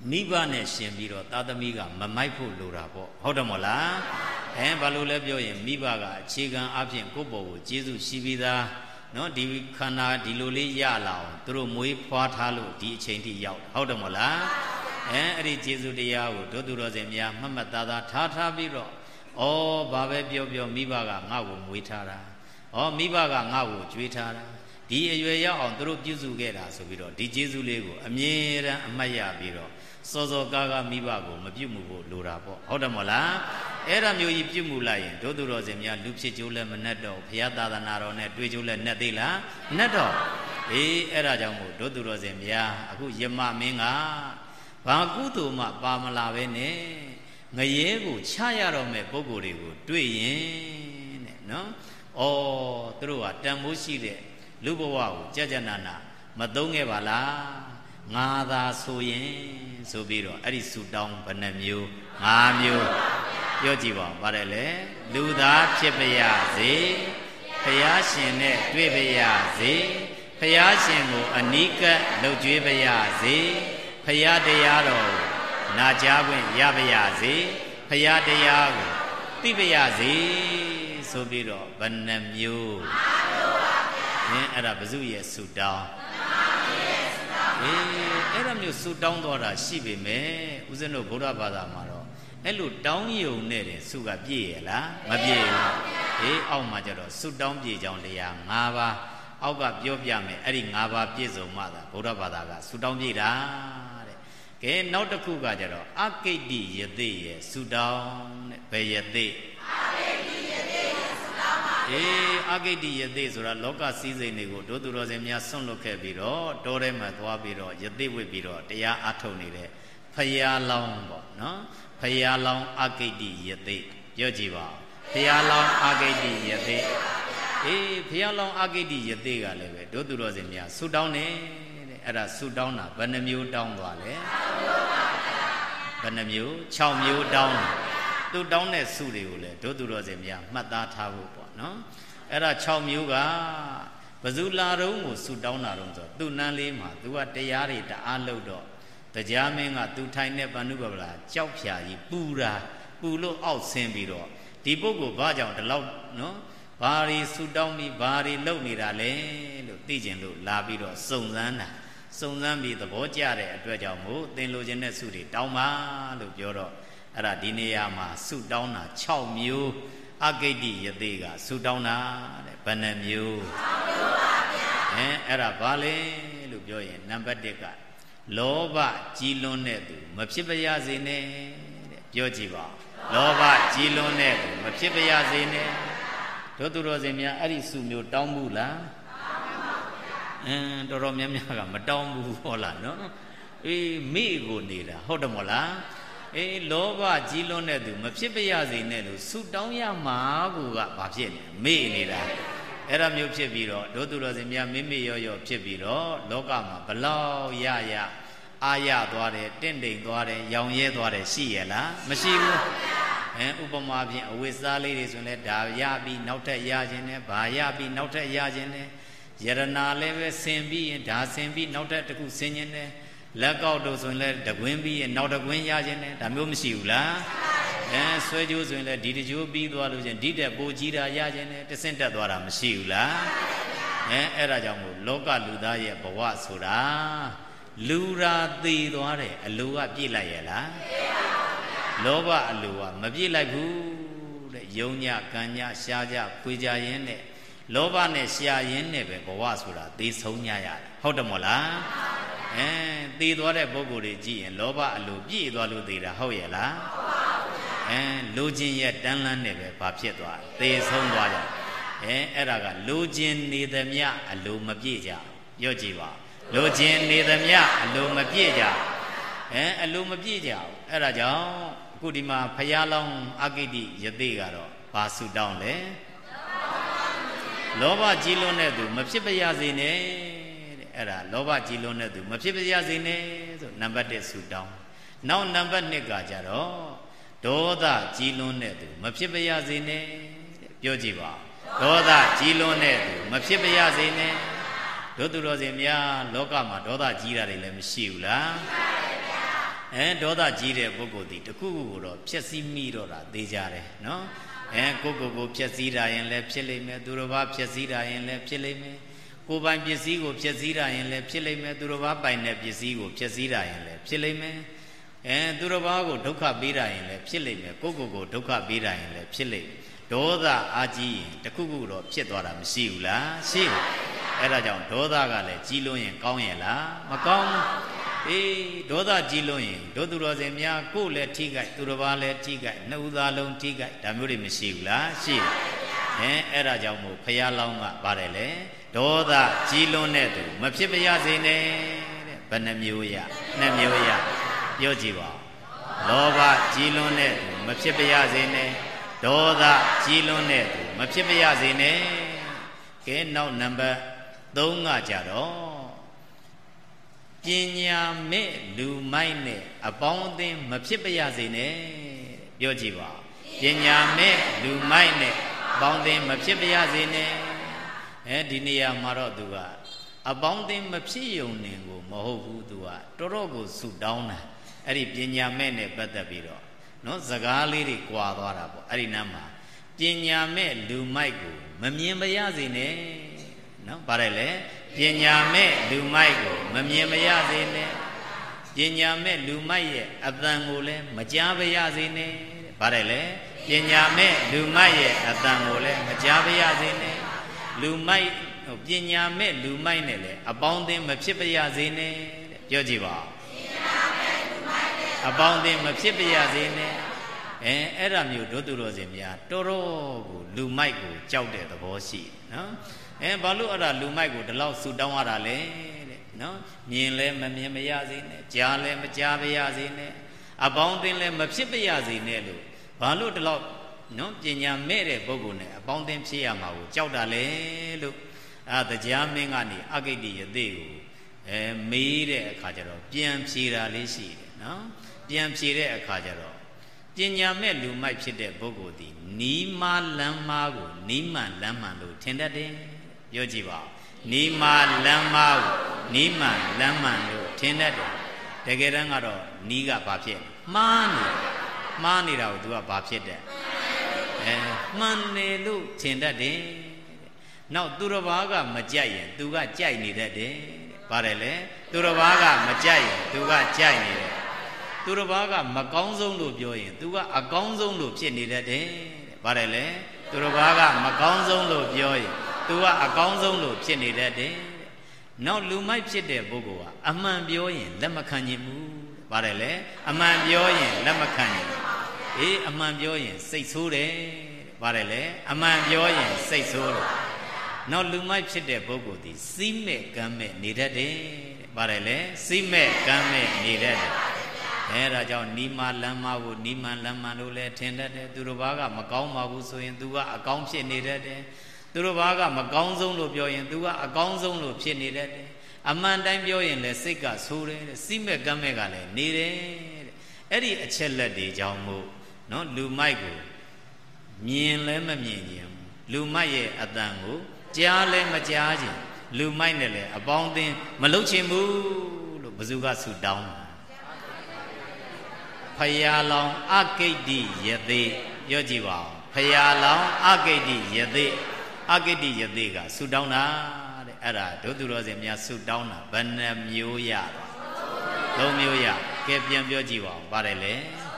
မိဘနဲ့ရှင်ပြီးတော့သားသမီးကမမိုက်ဖို့လိုတာပေါ့ဟုတ်တယ်မို့လားဘာလို့လဲပြောရင်မိဘကအခြေခံအဖြစ်ကိုယ့်ဘော်ကိုကျေးဇူးရှိပြီးသားနော်ဒီခန္ဓာဒီလိုလေးရလာအောင်သူတို့မွေးဖွားထားလို့ဒီအချိန်ထိရောက်ဟုတ်တယ်မို့လားအဲ့ဒီကျေးဇူးတရားကိုတို့သူတော်စင်များမှတ်မှတ်သားသားထားပြီးတော့ဘာပဲပြောမိဘကငါ့ကိုမွေးထားတာမိဘကငါ့ကိုကြွေးထားတာဒီအရွယ်ရောက်အောင်သူတို့ပြုစုခဲ့တာဆိုပြီးတော့ဒီကျေးဇူးလေးကိုအမြဲတမ်းအမှတ်ရပြီးတော့စောစောကားမိဘကိုမပြုတ်မှုဖို့လိုတာပေါ့ဟုတ်တယ်မို့လားအဲ့ဒါမျိုးကြီးပြုတ်မှုလိုက်ရင်တို့သူတော်စင်များလူဖြစ်ကျိုးလည်းမနှက်တော့ဘုရားသာသနာတော်နဲ့တွေ့ကျိုးလည်းနှက်သေးလားနှက်တော့အဲ့ဒါကြောင့်မို့တို့သူတော်စင်များအခုယမမင်းကဘာကုသိုလ်မှပါမလာပဲနဲ့ငရဲကိုချရတော့မဲ့ပုဂ္ဂိုလ်တွေကိုတွေ့ရင်တဲ့နော်သူတို့ကတန်ဖိုးရှိတဲ့လူဘဝကိုကြနာနာမသုံးခဲ့ပါလားငါသာဆိုရင်ဆိုပြီးတော့အဲ့ဒီဆူတောင်းဘယ်နှမျိုး5မျိုးပြောကြည့်ပါဦးပါတယ်လေလူသားဖြစ်ပါရစေဘုရားရှင်နဲ့တွေ့ပါရစေဘုရားရှင်ကိုအနီးကပ်လှုပ်ကြွေးပါရစေဘုရားတရားတော်ကိုနာကြားခွင့်ရပါရစေဘုရားတရားကိုသိပါရစေဆိုပြီးတော့ဘယ်နှမျိုးအဲ့ဒါဘုဇုရဲ့ဆူတောင်းအဲ့ဒါမျိုးဆူတောင်းတော့တာရှိပေမဲ့ဦးဇင်းတို့ဗုဒ္ဓဘာသာမှာတော့အဲ့လိုတောင်းယုံနဲ့တင်ဆူကပြည့်ရလားမပြည့်ဘူးအောက်မှာကျတော့ဆူတောင်းပြည့်ကြောင်းတရား5ပါးအောက်ကပြောပြမယ်အဲ့ဒီ5ပါးပြည့်စုံမှသာဗုဒ္ဓဘာသာကဆူတောင်းပြည့်တာတဲ့ကဲနောက်တစ်ခုကကျတော့အကိတ္တိယသိရဲ့ဆူတောင်းတဲ့ဘယ်ယသိအကိတ္တိယသိဆိုတာလောကစည်းစိမ်တွေကိုတို့သူတော်စင်များဆွန့်လွတ်ခဲ့ပြီးတော့တောထဲမှာသွားပြီးတော့ယသိဝိပြီးတော့တရားအထုတ်နေတဲ့ဖယားလောင်းပေါ့နော်ဖယားလောင်းအကိတ္တိယသိပြောကြည့်ပါဖယားလောင်းအကိတ္တိယသိဖယားလောင်းအကိတ္တိယသိကလည်းပဲတို့သူတော်စင်များဆုတောင်းတယ်တဲ့အဲ့ဒါဆုတောင်းတာဘယ်နှမျိုးတောင်းသွားလဲဘယ်နှမျိုး6မျိုးတောင်းသူတောင်းတဲ့ဆုတွေကိုလည်းတို့သူတော်စင်များမှတ်သားထားဖို့ပေါ့နော်အဲ့ဒါ6မျိုးကဘဇူလာတုံးကိုဆုတောင်းတာတုံးဆိုသူ့နန်းလေးမှာသူကတရားတွေတအားလုပ်တော့တရားမင်းကသူထိုင်တဲ့ဗန္ဓုပပလာကြောက်ဖြာကြီးပူလို့အောက်ဆင်းပြီးတော့ဒီပုဂ္ဂိုလ်ဘာကြောင့်ဒီလောက်နော်ဘာတွေဆုတောင်းပြီးဘာတွေလုပ်နေတာလဲလို့သိကျင်လို့လာပြီးတော့စုံစမ်းပြီးသဘောကျတဲ့အတွက်ကြောင့်မို့သင်လိုချင်တဲ့ဆုတွေတောင်းပါလို့ပြောတော့အဲ့ဒါဒီနေရာမှာဆုတောင်းတာ6မျိုးအကိတ္တိယသိကဆုတောင်းတာတဲ့ဘယ်နှမျိုး6မျိုးပါဗျာအဲ့ဒါဘာလဲလို့ပြောရင်နံပါတ်1ကလောဘကြီးလွန်းတဲ့သူမဖြစ်ပါရစေနဲ့တဲ့ပြောကြည့်ပါလောဘကြီးလွန်းတဲ့သူမဖြစ်ပါရစေနဲ့တို့သူတော်စင်များအဲ့ဒီဆုမျိုးတောင်းဘူးလားတော်တော်များများကမတောင်းဘူးဟောလားနော်မိကိုနေတာဟုတ်တယ်မို့လားလောဘကြီးလွန်းတဲ့သူမဖြစ်ပါရစေနဲ့လို့ဆုတောင်းရမှာကိုကဘာဖြစ်နေမေ့နေတာအဲ့ဒါမျိုးဖြစ်ပြီးတော့တို့သူတော်စင်များမိရောဖြစ်ပြီးတော့လောကမှာဘလောက်ရအာရသွားတယ်တင့်တိမ်သွားတယ်ရောင်ရဲသွားတယ်ရှိရလားမရှိဘူးဥပမာဖြင့်အဝိစားလေးတွေဆိုရင်လည်းဒါရပြီးနောက်ထပ်ရခြင်းနဲ့ဘာရပြီးနောက်ထပ်ရခြင်းနဲ့ယရနာလည်းပဲဆင်ပြီးရင်ဒါဆင်ပြီးနောက်ထပ်တစ်ခုဆင်ခြင်းနဲ့လက်ကောက်တို့ဆိုရင်လည်းတကွင်းပြီးရင်နောက်တကွင်းရခြင်းနဲ့ဒါမျိုးမရှိဘူးလားဆွဲကြိုးဆိုရင်လည်းဒီတကြိုးပြီးသွားလို့ချင်းဒီတက်ပိုကြီးတာရခြင်းနဲ့တဆင့်တက်သွားတာမရှိဘူးလားအဲ့ဒါကြောင့်မို့လောကလူသားရဲ့ဘဝဆိုတာလူရာသိသွားတယ်အလိုကပြည့်လိုက်ရဲ့လားလောဘအလိုကမပြည့်လိုက်ဘူးတဲ့ယုံညကံညရှားကြခွေကြရင်းနဲ့လောဘနဲ့ရှားရင်းနဲ့ပဲဘဝဆိုတာသိဆုံးညရတယ်ဟုတ်တယ်မို့လားသိသွားတဲ့ပုဂ္ဂိုလ်တွေကြည့်ရင်လောဘအလိုပြည့်သွားလို့သိတာဟုတ်ရဲ့လားလူချင်းရဲ့တန်းလန်းနဲ့ပဲဘာဖြစ်သွားသိဆုံးသွားကြအဲ့ဒါကလူချင်းနေသမျှအလိုမပြည့်ကြပြောကြည့်ပါလူချင်းနေသမျှအလိုမပြည့်ကြအလိုမပြည့်ကြအဲ့ဒါကြောင့်အခုဒီမှာဖယားလောင်းအကိတ္တိယသိကတော့ဘာဆုတောင်းလဲလောဘကြီးလွန်းတဲ့သူမဖြစ်ပါရစေနဲ့အဲ့ဒါလောဘကြီးလွန်းတဲ့သူမဖြစ်ပါရစေနဲ့ဆိုနံပါတ်1ဆုတောင်းနောက်နံပါတ်2ကကြတော့ဒေါသကြီးလွန်းတဲ့သူမဖြစ်ပါရစေနဲ့ပြောကြည့်ပါဒေါသကြီးလွန်းတဲ့သူမဖြစ်ပါရစေနဲ့တို့သူတော်စင်များလောကမှာဒေါသကြီးတာတွေလည်းမရှိဘူးလားဒေါသကြီးတဲ့ပုဂ္ဂိုလ်ဒီတခုခုကိုတော့ဖြည့်ဆည်းမိတော့တာသိကြတယ်နော်ကိုဖြည့်ဆည်းတာရင်လည်းဖြစ်လိမ့်မယ်သူတစ်ပါးဖြည့်ဆည်းတာရင်လည်းဖြစ်လိမ့်မယ်ကိုယ်ပိုင်ပစ္စည်းကိုဖြည့်ဆည်းတာရင်လည်းဖြစ်လိမ့်မယ်သူတစ်ပါးပိုင်တဲ့ပစ္စည်းကိုဖြည့်ဆည်းတာရင်လည်းဖြစ်လိမ့်မယ်သူတစ်ပါးကိုဒုက္ခပေးတာရင်လည်းဖြစ်လိမ့်မယ်ကိုဒုက္ခပေးတာရင်လည်းဖြစ်လိမ့်မယ်ဒေါသအာကြီးရင်တခုခုတော့ဖြစ်သွားတာမရှိဘူးလားရှိတယ်အဲ့ဒါကြောင့်ဒေါသကလည်းကြီးလွန်းရင်ကောင်းရဲ့လားမကောင်းဘူးဒေါသကြီးလွန်းရင်ဒုသူတော်စင်များကိုယ်လည်းထိခိုက်သူတစ်ပါးလည်းထိခိုက်နှစ်ဦးသားလုံးထိခိုက်ဒါမျိုးတွေမရှိဘူးလားရှိတယ်အဲ့ဒါကြောင့်မို့ဖရာလောင်းကပါတယ်လေဒေါသကြီးလွန်းတဲ့သူမဖြစ်ပါရစေနဲ့တဲ့ဘယ်နှမျိုးရနှစ်မျိုးရပြောကြည့်ပါလောဘကြီးလွန်းတဲ့သူမဖြစ်ပါရစေနဲ့ဒေါသကြီးလွန်းတဲ့သူမဖြစ်ပါရစေနဲ့ကဲနောက်နံပါတ်3ကကြတော့ပညာမဲ့လူမိုက်နဲ့အပေါင်းအသင်းမဖြစ်ပါရစေနဲ့ပြောကြည့်ပါပညာမဲ့လူမိုက်နဲ့အပေါင်းအသင်းမဖြစ်ပါရစေနဲ့ဒီနေရာမှာတော့သူကအပေါင်းအသင်းမဖြစ်ယုံနေကိုမဟုတ်ဘူးသူကတော်တော်ကိုဆူတောင်းတာအဲ့ဒီပညာမဲ့နဲ့ပတ်သက်ပြီးတော့နော်စကားလေးတွေကြွာသွားတာပေါ့အဲ့ဒီနားမှာပညာမဲ့လူမိုက်ကိုမမြင်ပါရစေနဲ့နော်ပါတယ်လေပညာမဲ့လူမိုက်ကိုမမြင်ပါရစေနဲ့ပညာမဲ့လူမိုက်ရဲ့အတန်ကိုလည်းမကြားပါရစေနဲ့ပါတယ်လေပညာမဲ့လူမိုက်ရဲ့အတန်ကိုလည်းမကြားပါရစေနဲ့လူမိုက်ပညာမဲ့လူမိုက်နဲ့လည်းအပေါင်းအသင်းမဖြစ်ပါရစေနဲ့ပြောကြည့်ပါအပေါင်းအသင်းမဖြစ်ပါရစေနဲ့အဲ့ဒါမျိုးဒုသူတော်စင်များတော်တော်ကိုလူမိုက်ကိုကြောက်တဲ့သဘောရှိတယ်နော်ဘာလို့အဲ့ဒါလူမိုက်ကိုဒီလောက်ဆူတောင်းရတာလဲတဲ့နော်မြင်လဲမမြင်မရစေနဲ့ကြားလဲမကြားပါရစေနဲ့အပေါင်းအသင်းလဲမဖြစ်ပါရစေနဲ့လို့ဘာလို့ဒီလောက်နော်ပညာမဲ့တဲ့ပုဂ္ဂိုလ်နဲ့အပေါင်းအသင်းဖြစ်ရမှာကိုကြောက်တာလဲလို့တရားမင်းကနေအဂိတ္တိယသိကိုမေးတဲ့အခါကျတော့ပြန်ဖြေတာလေးရှိတယ်နော်ပြန်ဖြေတဲ့အခါကျတော့ပညာမဲ့လူမိုက်ဖြစ်တဲ့ပုဂ္ဂိုလ်ဒီနီးမလမ်းမာကိုနီးမှန်လမ်းမှန်လို့ထင်တတ်တယ်ပြောကြည့်ပါနီးမလမ်းမာကိုနီးမှန်လမ်းမှန်လို့ထင်တတ်တယ်တကယ်တမ်းကတော့နီးကဘာဖြစ်မှားနေတာကို तू ကဘာဖြစ်တဲ့မှန်နေလို့ထင်တတ်တယ်နောက်သူတစ်ပါးကမကြိုက်ရင် तू ကကြိုက်နေတတ်တယ်ပါတယ်လေသူတစ်ပါးကမကြိုက်ရင် तू ကကြိုက်နေတယ်သူတစ်ပါးကမကောင်းဆုံးလို့ပြောရင် तू ကအကောင်းဆုံးလို့ဖြစ်နေတတ်တယ်ပါတယ်လေသူတစ်ပါးကမကောင်းဆုံးလို့ပြောရင် तू ကအကောင်းဆုံးလို့ဖြစ်နေတတ်တယ်နောက်လူမိုက်ဖြစ်တဲ့ပုဂ္ဂိုလ်ကအမှန်ပြောရင်လက်မခံနိုင်ဘူးပါတယ်လေအမှန်ပြောရင်လက်မခံနိုင်အမှန်ပြောရင်စိတ်ဆိုးတယ်ပါတယ်လေအမှန်ပြောရင်စိတ်ဆိုးတယ်နောက်လူမိုက်ဖြစ်တဲ့ပုဂ္ဂိုလ်ဒီစီးမဲ့ကမ်းမဲ့နေတတ်တယ်ပါတယ်လေစီးမဲ့ကမ်းမဲ့နေတတ်တယ်ဒါကြောင့်နီးမလမ်းမကိုနီးမှန်လမ်းမှန်လို့လည်းထင်တတ်တယ်သူတစ်ပါးကမကောင်းပါဘူးဆိုရင် तू ကအကောင်းဖြစ်နေတတ်တယ်သူတစ်ပါးကမကောင်းဆုံးလို့ပြောရင် तू ကအကောင်းဆုံးလို့ဖြစ်နေတတ်တယ်အမှန်တိုင်းပြောရင်လည်းစိတ်ကဆိုးတယ်စီးမဲ့ကမ်းမဲ့ကလည်းနေတယ်အဲ့ဒီအချက်လက်တွေကြောင့်မို့နော်လူမိုက်ကိုမြင်လည်းမမြင်ခြင်းလူမိုက်ရဲ့အတန်ကိုကြားလည်းမကြားခြင်းလူမိုက်နဲ့လည်းအပေါင်းအသင်းမလုပ်ချင်ဘူးလို့ဘယ်သူကဆူတောင်းဖယားလောင်အဂိတ္တိယသိပြောကြည့်ပါဦးဖယားလောင်အဂိတ္တိယသိအဂိတ္တိယသိကဆူတောင်းတာတဲ့အဲ့ဒါဒုသူတော်စင်များဆူတောင်းတာဘယ်နှမျိုးရလဲ3မျိုးရကဲပြန်ပြောကြည့်ပါဦးပါတယ်လေ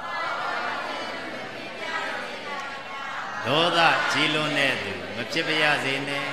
ဒေါသကြီးလွန်းတဲ့သူမဖြစ်ပါရစေနဲ့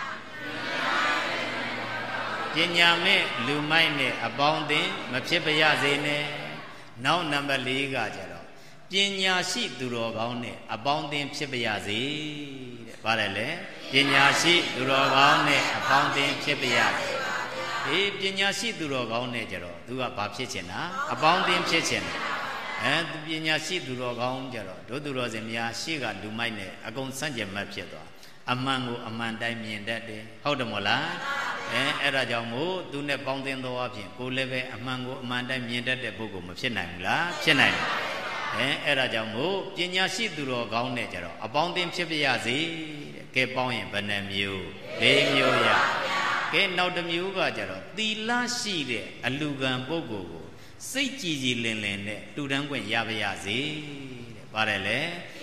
ပညာမဲ့လူမိုက်နဲ့အပေါင်းအသင်းမဖြစ်ပါရစေနဲ့နောက်နံပါတ်4ကကြတော့ပညာရှိသူတော်ကောင်းနဲ့အပေါင်းအသင်းဖြစ်ပါရစေတဲ့ပါတယ်လေပညာရှိသူတော်ကောင်းနဲ့အပေါင်းအသင်းဖြစ်ပါရစေပညာရှိသူတော်ကောင်းနဲ့ကြတော့သူကဘာဖြစ်ချင်တာအပေါင်းအသင်းဖြစ်ချင်တယ်ပညာရှိသူတော်ကောင်းကြတော့ဒုသူတော်စင်များရှေ့ကလူမိုက်နဲ့အကုန်စန့်ကျင်မှတ်ဖြစ်သွားအမှန်ကိုအမှန်တိုင်းမြင်တတ်တယ်ဟုတ်တယ်မို့လားအဲ့ဒါကြောင့်မို့သူနဲ့ပေါင်းသင်းသောအဖြစ်ကိုလည်းပဲအမှန်ကိုအမှန်တိုင်းမြင်တတ်တဲ့ပုဂ္ဂိုလ်မဖြစ်နိုင်ဘူးလားဖြစ်နိုင်တယ်အဲ့ဒါကြောင့်မို့ပညာရှိသူတော်ကောင်းနဲ့ကြတော့အပေါင်းအသင်းဖြစ်ပါရစေတဲ့ကဲပေါင်းရင်ဘယ်နှမျိုး4မျိုးရကဲနောက်တစ်မျိုးကကြတော့သီလရှိတဲ့အလူကံပုဂ္ဂိုလ်ကိုစိတ်ကြည်ကြည်လင်လင်နဲ့တူတန်းခွင့်ရပါရစေတဲ့ပါတယ်လေ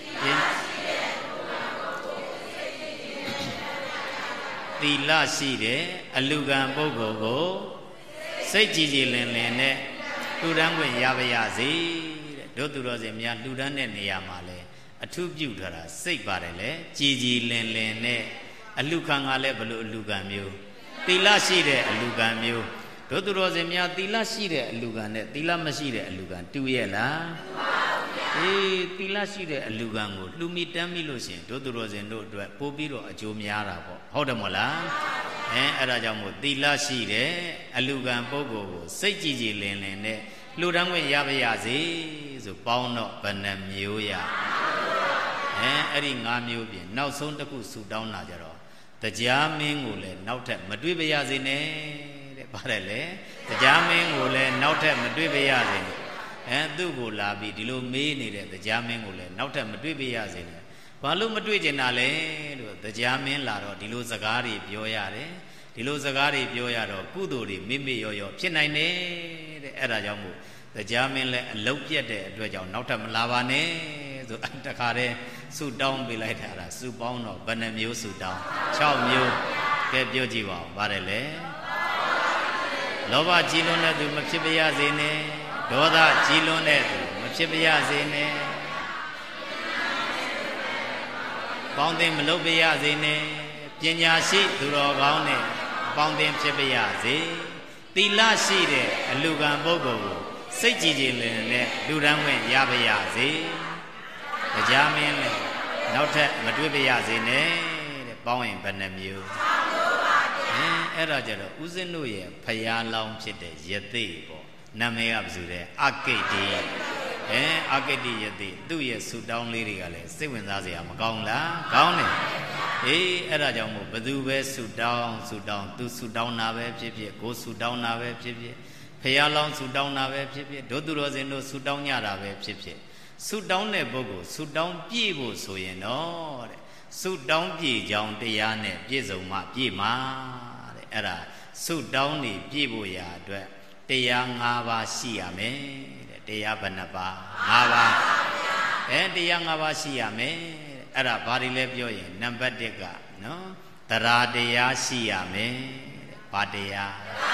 သီလရှိတဲ့အလူကံပုဂ္ဂိုလ်ကိုစိတ်ကြည်ကြည်လင်လင်နဲ့တူတန်းခွင့်ရပါရစေတဲ့တို့သူတော်စင်များတူတန်းတဲ့နေရာမှာလဲအထုပြုထားတာစိတ်ပါတယ်လေကြည်ကြည်လင်လင်နဲ့အလူခံကလည်းဘလို့အလူခံမျိုးသီလရှိတဲ့အလူခံမျိုးတို့သူတော်စင်များသီလရှိတဲ့အလူခံနဲ့သီလမရှိတဲ့အလူခံတူရဲ့လားအေးသီလရှိတဲ့အလူခံကိုလှူမိတမ်းမိလို့ရှင်တို့သူတော်စင်တို့အတွက်ပို့ပြီးတော့အကျိုးများတာပေါ့ဟုတ်တယ်မဟုတ်လားအဲ့ဒါကြောင့်မို့သီလရှိတဲ့အလူခံပုဂ္ဂိုလ်ကိုစိတ်ကြည်ကြည်လင်လင်နဲ့လှူဒန်းခွင့်ရပါရစေဆိုပေါင်းတော့ဘယ်နှမျိုးရအဲ့ဒီ၅မျိုးပြင်နောက်ဆုံးတစ်ခုဆူတောင်းလာကြတော့တရားမင်းကိုလည်းနောက်ထပ်မတွေ့ပါရစေနဲ့တဲ့ပါတယ်လေတရားမင်းကိုလည်းနောက်ထပ်မတွေ့ပါရစေနဲ့သူ့ကိုလာပြီးဒီလိုမေးနေတဲ့တရားမင်းကိုလည်းနောက်ထပ်မတွေ့ပါရစေနဲ့ဘာလို့မတွေ့ကျင်တာလဲလို့တရားမင်းလာတော့ဒီလိုစကားတွေပြောရတယ်ဒီလိုစကားတွေပြောရတော့ကုသိုလ်တွေမိမိရောရောဖြစ်နိုင်တယ်တဲ့အဲ့ဒါကြောင့်မို့တရားမင်းလည်းအလုတ်ပြတ်တဲ့အတွက်ကြောင့်နောက်ထပ်မလာပါနဲ့ဆိုတခါတည်းဆူတောင်းပေးလိုက်တာလားဆူပေါင်းတော့ဘယ်နှမျိုးဆူတောင်း6မျိုးကဲပြောကြည့်ပါဦးပါတယ်လေလောဘကြီးလွန်းတဲ့သူမဖြစ်ပါရစေနဲ့ဒေါသကြီးလွန်းတဲ့သူမဖြစ်ပါရစေနဲ့ပေါင်းတင်မလုပ်ပါရစေနဲ့ပညာရှိသူတော်ကောင်းနဲ့ပေါင်းတင်ဖြစ်ပါရစေသီလရှိတဲ့အလူကံပုဂ္ဂိုလ်ကိုစိတ်ကြည်ကြည်လင်နဲ့လူတန်းဝင်ရပါရစေတရားမင်းလည်းနောက်ထပ်မတွေ့ပါရစေနဲ့တဲ့ပေါင်းရင်ဘယ်နှမျိုးအဲ့ဒါကြတော့ဦးဇင်းတို့ရဲ့ဖရာလောင်းဖြစ်တဲ့ယသိပေါ့နာမည်ကဘယ်သူလဲအကိတ္တိအကိတ္တိယသိသူ့ရဲ့ဆူတောင်းလေးတွေကလည်းစိတ်ဝင်စားစရာမကောင်းလားကောင်းတယ်အဲ့ဒါကြောင့်မို့ဘသူပဲဆူတောင်းသူဆူတောင်းတာပဲဖြစ်ဖြစ်ကိုဆူတောင်းတာပဲဖြစ်ဖြစ်ဖရာလောင်းဆူတောင်းတာပဲဖြစ်ဖြစ်ဒုသူတော်စင်တို့ဆူတောင်းကြတာပဲဖြစ်ဖြစ်ဆူတောင်းတဲ့ပုဂ္ဂိုလ်ဆူတောင်းပြည့်ဖို့ဆိုရင်တော့တဲ့ဆူတောင်းပြည့်ကြောင်းတရားနဲ့ပြည့်စုံမှပြည့်မှာတဲ့အဲ့ဒါဆူတောင်းနေပြည့်ဖို့ရာအတွက်တရား၅ပါးရှိရမယ်တဲ့တရားဘယ်နှပါး၅ပါးတရား၅ပါးရှိရမယ်အဲ့ဒါဘာတွေလဲပြောရင်နံပါတ်1ကနော်တရားတရားရှိရမယ်တဲ့ဘာတရား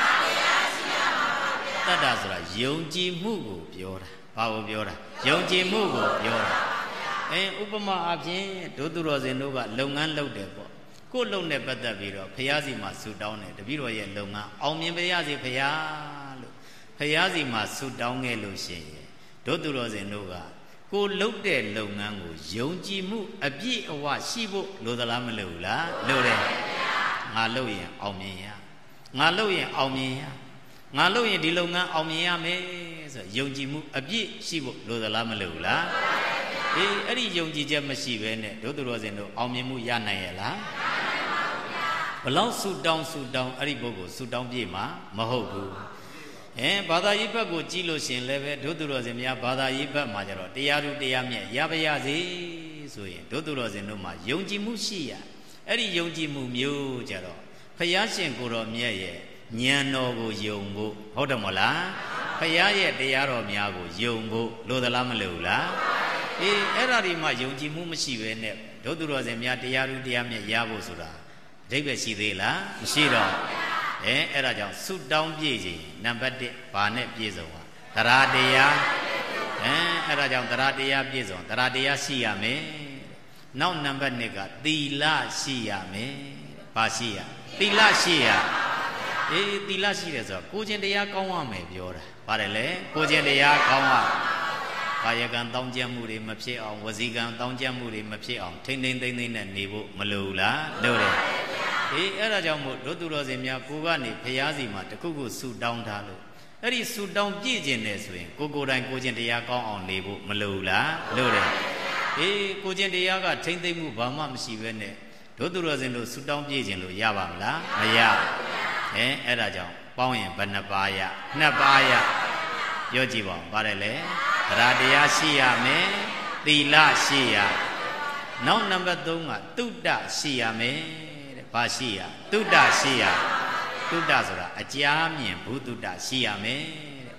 တတ္တဆိုတာယုံကြည်မှုကိုပြောတာဘာကိုပြောတာယုံကြည်မှုကိုပြောတာဥပမာအဖြစ်ဒုသူတော်စင်တို့ကလုပ်ငန်းလုပ်တယ်ပေါ့ကိုယ်လုပ်နဲ့ပတ်သက်ပြီးတော့ဖရာစီမှာဆူတောင်းတယ်တပည့်တော်ရဲ့လုပ်ငန်းအောင်မြင်ပါရစေဖရာလို့ဖရာစီမှာဆူတောင်းခဲ့လို့ရှိရင်ဒုသူတော်စင်တို့ကကိုလုပ်တဲ့လုပ်ငန်းကိုယုံကြည်မှုအပြည့်အဝရှိဖို့လိုသလားမလိုဘူးလားလိုတယ်ငါလုပ်ရင်အောင်မြင်ရငါလုပ်ရင်အောင်မြင်ရငါလုပ်ရင်ဒီလုပ်ငန်းအောင်မြင်ရမယ်ဆိုယုံကြည်မှုအပြည့်ရှိဖို့လိုသလားမလိုဘူးလားအဲ့ဒီယုံကြည်ချက်မရှိဘဲနဲ့ဒုသူတော်စင်တို့အောင်မြင်မှုရနိုင်ရဲ့လားဘလောက်ဆူတောင်းအဲ့ဒီပုဂ္ဂိုလ်ဆူတောင်းပြည့်မှာမဟုတ်ဘူးဘာသာရေးဘက်ကိုကြည့်လို့ရှင်လည်းပဲဒုသူတော်စင်များဘာသာရေးဘက်မှာကျတော့တရားသူတရားမြတ်ရပါရစေဆိုရင်ဒုသူတော်စင်တို့မှာယုံကြည်မှုရှိရအဲ့ဒီယုံကြည်မှုမျိုးကျတော့ဖယားရှင်ကိုတော်မြတ်ရဲ့ဉာဏ်တော်ကိုယုံဖို့ဟုတ်တယ်မဟုတ်လားဖယားရဲ့တရားတော်များကိုယုံဖို့လိုသလားမလိုဘူးလားအဲ့ဒါဒီမှာယုံကြည်မှုမရှိဘဲနဲ့ဒုသူတော်စင်များတရားသူတရားမြတ်ရဖို့ဆိုတာအဓိပ္ပာယ်ရှိသေးလားမရှိတော့အဲ့ဒါကြောင့်ဆုတောင်းပြည့်ခြင်းနံပါတ်1ဘာနဲ့ပြည့်စုံပါတရားတရားအဲ့ဒါကြောင့်တရားတရားပြည့်စုံတရားတရားရှိရမယ်နောက်နံပါတ်2ကသီလရှိရမယ်ဘာရှိရသီလရှိရသီလရှိတယ်ဆိုတော့ကိုခြင်းတရားကောင်းရမယ်ပြောတာပါတယ်လေကိုခြင်းတရားကောင်းရကာယကံတောင်းကြမှုတွေမဖြစ်အောင်ဝစီကံတောင်းကြမှုတွေမဖြစ်အောင်ထိမ့်သိမ့်သိမ့်သိမ့်နဲ့နေဖို့မလိုဘူးလားလိုတယ်အဲ့ဒါကြောင့်မို့ဒုသူတော်စင်များကိုကနေဖျားစီမှာတခုခုဆူတောင်းထားလို့အဲ့ဒီဆူတောင်းပြည့်ခြင်းနဲ့ဆိုရင်ကိုယ်တိုင်ကိုခြင်းတရားကောင်းအောင်နေဖို့မလိုဘူးလားလိုတယ်ကိုခြင်းတရားကထိမ့်သိမ့်မှုဘာမှမရှိဘဲနဲ့ဒုသူတော်စင်တို့ဆူတောင်းပြည့်ခြင်းလို့ရပါမလားမရအဲ့ဒါကြောင့်ပေါင်းရင်ဘယ်နှပါးရ2ပါးရပြောကြည့်ပါဦးပါတယ်လေတရားတရားရှိရမယ်သီလရှိရနောက်နံပါတ်3ကတုဒ္ဒရှိရမယ်တဲ့ဘာရှိရတုဒ္ဒရှိရတုဒ္ဒဆိုတာအကြာမြင်ဘုတုဒ္ဒရှိရမယ်တဲ့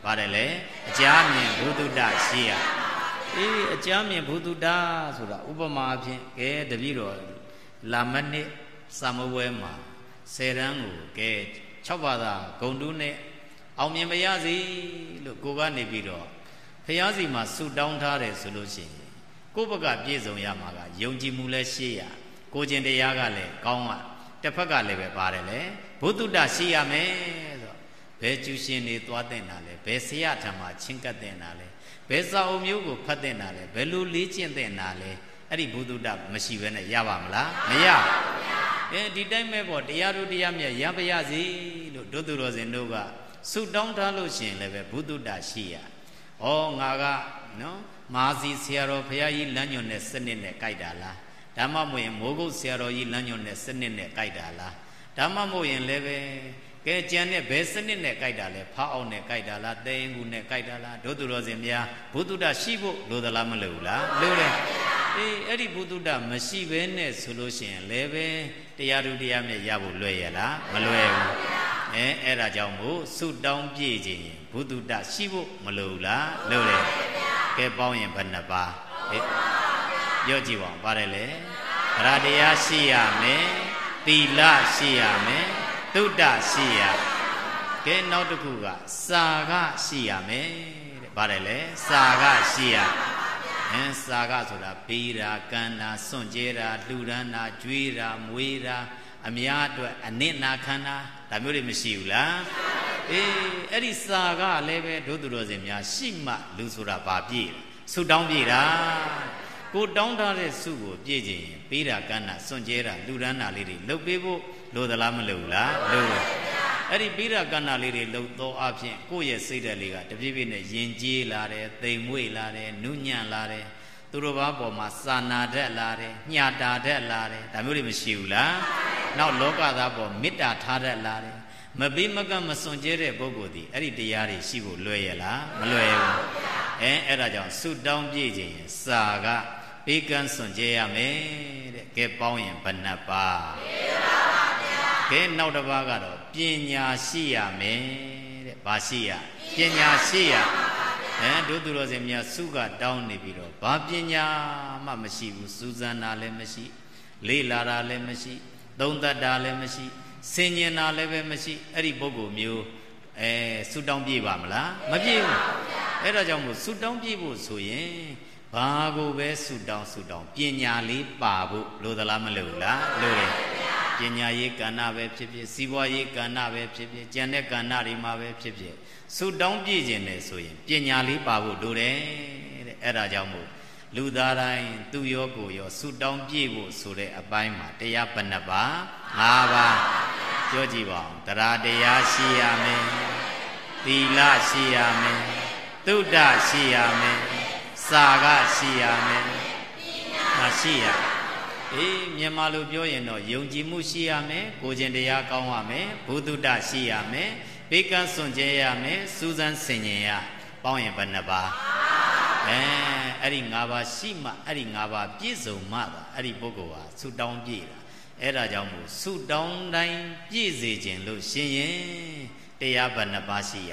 ပါတယ်လေအကြာမြင်ဘုဒ္ဓတရှိရအကြာမြင်ဘုဒ္ဓတဆိုတာဥပမာအဖြစ်ကဲတပည့်တော်လာမနစ်စာမဝဲမှာ10 တန်းကိုကဲ6 ဘာသာဂုံတူးနဲ့အောင်မြင်မရစီလို့ကိုကနေပြီးတော့ဖျားစီမှာဆုတောင်းထားတယ်ဆိုလို့ရှိရင်ကိုယ့်ဘက်ကပြည့်စုံရမှာကယုံကြည်မှုလည်းရှိရကိုကျင်တရားကလည်းကောင်းอ่ะတစ်ဖက်ကလည်းပဲပါတယ်လေဘုဒ္ဓတရှိရမယ်ဆိုဘယ်ကျူရှင်တွေသွားတဲ့နာလဲဘယ်ဆရာထံမှာချင်းကပ်တဲ့နာလဲဘယ်စာအုပ်မျိုးကိုဖတ်တဲ့နာလဲဘယ်လိုလေ့ကျင့်တဲ့နာလဲအဲ့ဒီဘုဒ္ဓတမရှိဘဲနဲ့ရပါမလားမရဒီတိုင်းပဲပေါ့တရားတို့တရားမြတ်ရပါရစေလို့ဒုသူတော်စင်တို့ကဆုတောင်းထားလို့ရှိရင်လည်းပဲဘုဒ္ဓတရှိရဩငါကနော်မာစီဆရာတော်ဘုရားကြီးလမ်းညွန်တဲ့စနစ်နဲ့ကြိုက်တာလားဓမ္မမို့ရင်မိုးကုတ်ဆရာတော်ကြီးလမ်းညွန်တဲ့စနစ်နဲ့ကြိုက်တာလားဓမ္မမို့ရင်လည်းပဲကဲကြံတဲ့ဘယ်စနစ်နဲ့ကြိုက်တာလဲဖားအောင်နဲ့ကြိုက်တာလားတဲရင်ကူနဲ့ကြိုက်တာလားဒုသူတော်စင်များဘုဒ္ဓတရှိဖို့လိုသလားမလိုဘူးလားလိုတယ်အဲ့ဒီဘုဒ္ဓတမရှိဘဲနဲ့ဆိုလို့ရှိရင်လည်းပဲတရားသူတရားမြတ်ရဖို့လွယ်ရလားမလွယ်ဘူးအဲ့ဒါကြောင့်မို့ဆုတောင်းပြည့်ခြင်းဘုဒ္ဓတရှိဖို့မလိုဘူးလားလိုတယ်ကဲပေါင်းရင်ဘယ်နှပါပြောကြည့်ပါဦးပါတယ်လေဗရာတရားရှိရမယ်သီလရှိရမယ်သုတ္တရှိရကဲနောက်တစ်ခုကစာကရှိရမယ်တဲ့ပါတယ်လေစာကရှိရစာကဆိုတာပေးတာကမ်းတာစွန့်ကြဲတာလှူဒန်းတာကြွေးတာမွေးတာအများအတွက်အနစ်နာခံတာဒါမျိုးတွေမရှိဘူးလားအဲ့ဒီစာကလည်းပဲဒုသူတော်စင်များရှိမှလူဆိုတာဘာပြည့်ဆုတောင်းပြည့်တာကိုတောင်းထားတဲ့ဆုကိုပြည့်ခြင်းပေးတာကမ်းတာစွန့်ကြဲတာလူဒန်းတာလေးတွေလုပ်ပေးဖို့လိုသလားမလိုဘူးလားလိုတယ်အဲ့ဒီပေးတာကမ်းတာလေးတွေလုပ်သောအဖြစ်ကိုယ့်ရဲ့စိတ်ဓာတ်လေးကတပြေးပြေးနဲ့ယဉ်ကျေးလာတယ်သိမ်မွေ့လာတယ်နုညံ့လာတယ်သူတို့ဘာပေါ်မှာစာနာတတ်လာတယ်ညှာတာတတ်လာတယ်ဒါမျိုးတွေမရှိဘူးလားနောက်လောကသားပေါ်မေတ္တာထားတတ်လာတယ်မပေးမကမစွန့်ကြဲတဲ့ပုဂ္ဂိုလ်ဒီအဲ့ဒီတရားတွေရှိဖို့လွယ်ရလားမလွယ်ဘူးအဲ့ဒါကြောင့်ဆုတောင်းပြည့်ခြင်းစာကပေးကမ်းစွန့်ကြဲရမယ်တဲ့ကဲပေါင်းရင်ဘယ်နှပါကဲနောက်တစ်ပါးကတော့ပညာရှိရမယ်တဲ့ဘာရှိရပညာရှိရဒုသူတော်စင်များစုကတောင်းနေပြီးတော့ဘာပညာမှမရှိဘူးစူးစမ်းတာလည်းမရှိလေ့လာတာလည်းမရှိသုံးသပ်တာလည်းမရှိဆင်ញင်တာလည်းပဲမရှိအဲ့ဒီပုဂ္ဂိုလ်မျိုးဆုတောင်းပြပါမလားမပြည့်ဘူးအဲ့ဒါကြောင့်မို့ဆုတောင်းပြဖို့ဆိုရင်ဘာကိုပဲဆုတောင်းပညာလေးပါဖို့လိုသလားမလိုဘူးလားလိုတယ်ပညာရေးကဏ္ဍပဲဖြစ်ဖြစ်စီးပွားရေးကဏ္ဍပဲဖြစ်ဖြစ်ကျန်တဲ့ကဏ္ဍတွေမှာပဲဖြစ်ဖြစ်ဆုတောင်းပြည့်ခြင်းလေဆိုရင်ပညာလေးပါဖို့လိုတယ်တဲ့အဲ့ဒါကြောင့်မို့လူသားတိုင်းသူရောကိုရောဆုတောင်းပြည့်ဖို့ဆိုတဲ့အပိုင်းမှာတရားဘယ်နှပါ5ပါးပြောကြည့်ပါဦးတရားတရားရှိရမယ်သီလရှိရမယ်သုတ္တရှိရမယ်စာကရှိရမယ်ဒါရှိရမြန်မာလိုပြောရင်တော့ယုံကြည်မှုရှိရမယ်ကိုကျင်တရားကောင်းရမယ်ဘုဒ္ဓတရှိရမယ်ဘေကစွန့်ကြဲရမယ်စူးစမ်းဆင်ញင်ရပေါင်းရင်ဘယ်နှပါအဲ့ဒီ5ပါးရှိမှအဲ့ဒီ5ပါးပြည့်စုံမှသာအဲ့ဒီပုဂ္ဂိုလ်ဟာဆုတောင်းပြည့်တာအဲ့ဒါကြောင့်မို့ဆုတောင်းတိုင်းပြည့်စေခြင်းလို့ရှင်ရင်တရားဘယ်နှပါးရှိရ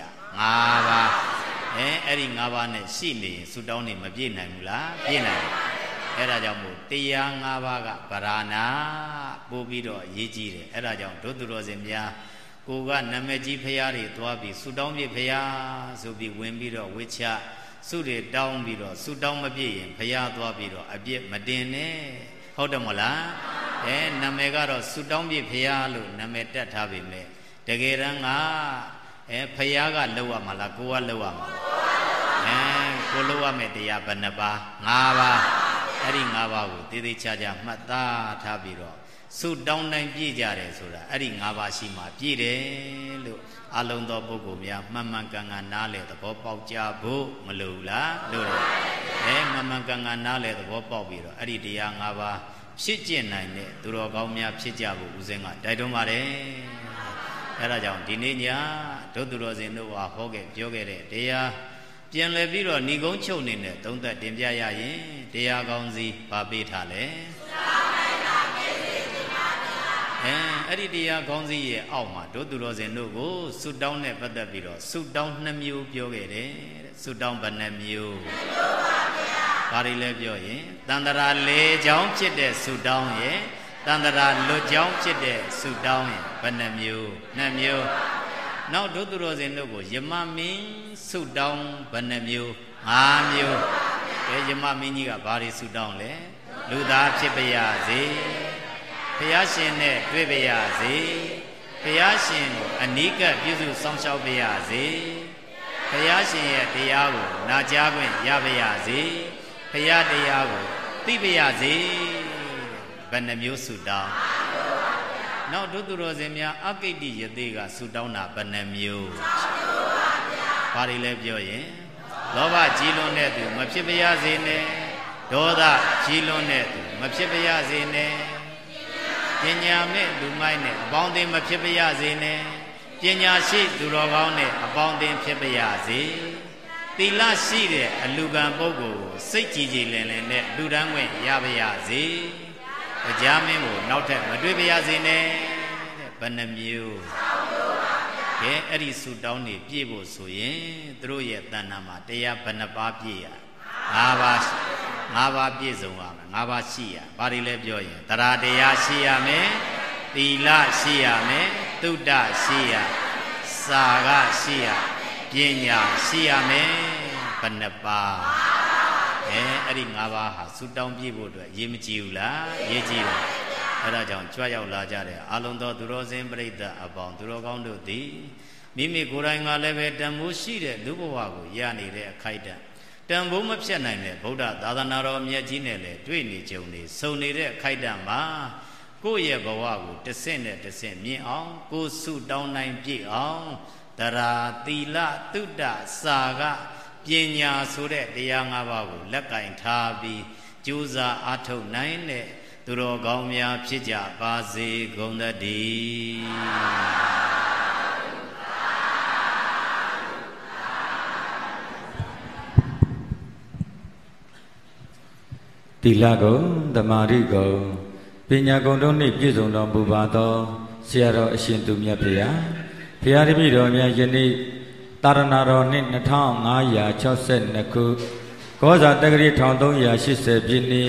5ပါးအဲ့ဒီ5ပါးနဲ့ရှိနေရင်ဆုတောင်းနေမပြည့်နိုင်ဘူးလားပြည့်နိုင်အဲ့ဒါကြောင့်မို့တရား5ပါးကဗราဏပို့ပြီးတော့အရေးကြီးတယ်အဲ့ဒါကြောင့်ဒုသူတော်စင်များကိုကနာမည်ကြီးဖရာတွေသွားပြီးဆုတောင်းပြဖရာဆိုပြီးဝင်ပြီးတော့ဝိချဆုတွေတောင်းပြီးတော့ဆုတောင်းမပြည့်ရင်ဖရာသွားပြီးတော့အပြစ်မတင်နဲ့ဟုတ်တယ်မလားနာမည်ကတော့ဆုတောင်းပြဖရာလို့နာမည်တက်ထားပေမဲ့တကယ်တမ်းကဖရာကလောက်ရမှာလားကိုကလောက်ရမှာကိုလောက်ရမယ်တရားဘယ်နှပါ5ပါးအဲ့ဒီ5ပါးကိုတည်တည်ချာချာမှတ်သားထားပြီးတော့ဆုတောင်းတိုင်းပြည့်ကြတယ်ဆိုတာအဲ့ဒီ5ပါးရှိမှပြည့်တယ်လို့အလုံးသောပုဂ္ဂိုလ်များမှန်မှန်ကန်ကန်နားလည်သဘောပေါက်ကြဖို့မလိုလားလို့တယ်မှန်မှန်ကန်ကန်နားလည်သဘောပေါက်ပြီးတော့အဲ့ဒီတရား5ပါးဖြစ်ကျင့်နိုင်တဲ့သူတော်ကောင်းများဖြစ်ကြဖို့ဦးဇင်းကတိုက်တွန်းပါတယ်အဲ့ဒါကြောင့်ဒီနေ့ညဒုသူတော်စင်တို့ဟာဟောခဲ့ပြောခဲ့တဲ့တရားပြန်လည်ပြီးတော့ဏီကုန်းချုပ်နေတဲ့သုံးသက်တင်ပြရရင်တရားကောင်းစီပါပေးထားလဲအဲ့ဒီတရားခေါင်းစည်းရဲ့အောက်မှာတို့သူတော်စင်တို့ကိုဆုတောင်းနဲ့ပတ်သက်ပြီးတော့ဆုတောင်း2မျိုးပြောခဲ့တယ်တဲ့ဆုတောင်းဘယ်နှမျိုးဘာတွေလဲပြောရင်တန္တရာ၄ချောင်းဖြစ်တဲ့ဆုတောင်းရဲ့တန္တရာလွတ်ချောင်းဖြစ်တဲ့ဆုတောင်းရဲ့ဘယ်နှမျိုး2မျိုးနောက်တို့သူတော်စင်တို့ကိုယမမင်းဆုတောင်းဘယ်နှမျိုး5မျိုးယမမင်းကြီးကဘာတွေဆုတောင်းလဲလူသားဖြစ်ပါရစေဘုရားရှင်နဲ့တွေ့ပါရစေဘုရားရှင်ကိုအနိကပြုစုဆောင်ရှောက်ပါရစေဘုရားရှင်ရဲ့တရားကိုနာကြားခွင့်ရပါရစေဘုရားတရားကိုသိပါရစေဘယ်နှမျိုးဆုတောင်းနောက်တို့သူတော်စင်များအကိတ္တိယသိကဆုတောင်းတာဘယ်နှမျိုးဘာတွေလဲပြောရင်လောဘကြီးလွန်းတဲ့သူမဖြစ်ပါရစေနဲ့ဒေါသကြီးလွန်းတဲ့သူမဖြစ်ပါရစေနဲ့ပညာမဲ့လူမိုက်နဲ့အပေါင်းအသင်းမဖြစ်ပါရစေနဲ့ပညာရှိသူတော်ကောင်းနဲ့အပေါင်းအသင်းဖြစ်ပါရစေသီလရှိတဲ့အလူကံပုဂ္ဂိုလ်ကိုစိတ်ကြည်ကြည်လင်လင်နဲ့လူတန်းခွင့်ရပါရစေတရားမင်းကိုနောက်ထပ်မတွေ့ပါရစေနဲ့တဲ့ဘယ်နှမျိုးကဲအဲ့ဒီဆုတောင်းနေပြည့်ဖို့ဆိုရင်သူတို့ရဲ့တဏ္ဍာမှာတရားဘယ်နှပါးပြည့်ရ5ပါးပြည့်စုံရမယ်5ပါးရှိရဘာတွေလဲပြောရင်တရားတရားရှိရမယ်သီလရှိရမယ်သုဒ္ဓရှိရစာကရှိရပညာရှိရမယ်ဘယ်နှပါးအဲ့ဒီ5ပါးဟာဆုတောင်းပြည့်ဖို့အတွက်ရေးမကြည့်ဘူးလားရေးကြည့်တယ်အဲ့ဒါကြောင့်ကြွရောက်လာကြတဲ့အာလုံသောသူတော်စင်ပြိဿအပေါင်းသူတော်ကောင်းတို့သည်မိမိကိုယ်တိုင်ကလည်းပဲတန်ဖိုးရှိတဲ့လူဘဝကိုရနေတဲ့အခိုက်အတန့်တန်ဖိုးမဖြတ်နိုင်တဲ့ဗုဒ္ဓသာသနာတော်မြတ်ကြီးနဲ့လည်းတွေ့နေကြုံနေစုံနေတဲ့အခိုက်အတန့်မှာကိုယ့်ရဲ့ဘဝကိုတစ်ဆင့်နဲ့တစ်ဆင့်မြင့်အောင်ကိုယ်ဆုတောင်းနိုင်ပြည့်အောင်တရားသီလသုဒ္ဓစာကပညာဆိုတဲ့တရား5ပါးကိုလက်ကင်ထားပြီးကြိုးစားအားထုတ်နိုင်တဲ့သူတော်ကောင်းများဖြစ်ကြပါစေကုန်သတည်းသီလကုံသမာဓိကုံပညာကုံတို့နှင့်ပြည့်စုံတော်မူပါသောဆရာတော်အရှင်သူမြတ်ဖေဟာဘုရားတပည့်တော်များယနေ့တာရဏတော်နှစ်2562ခုကောဇာတက္ကရာ1380ပြည့်နှစ်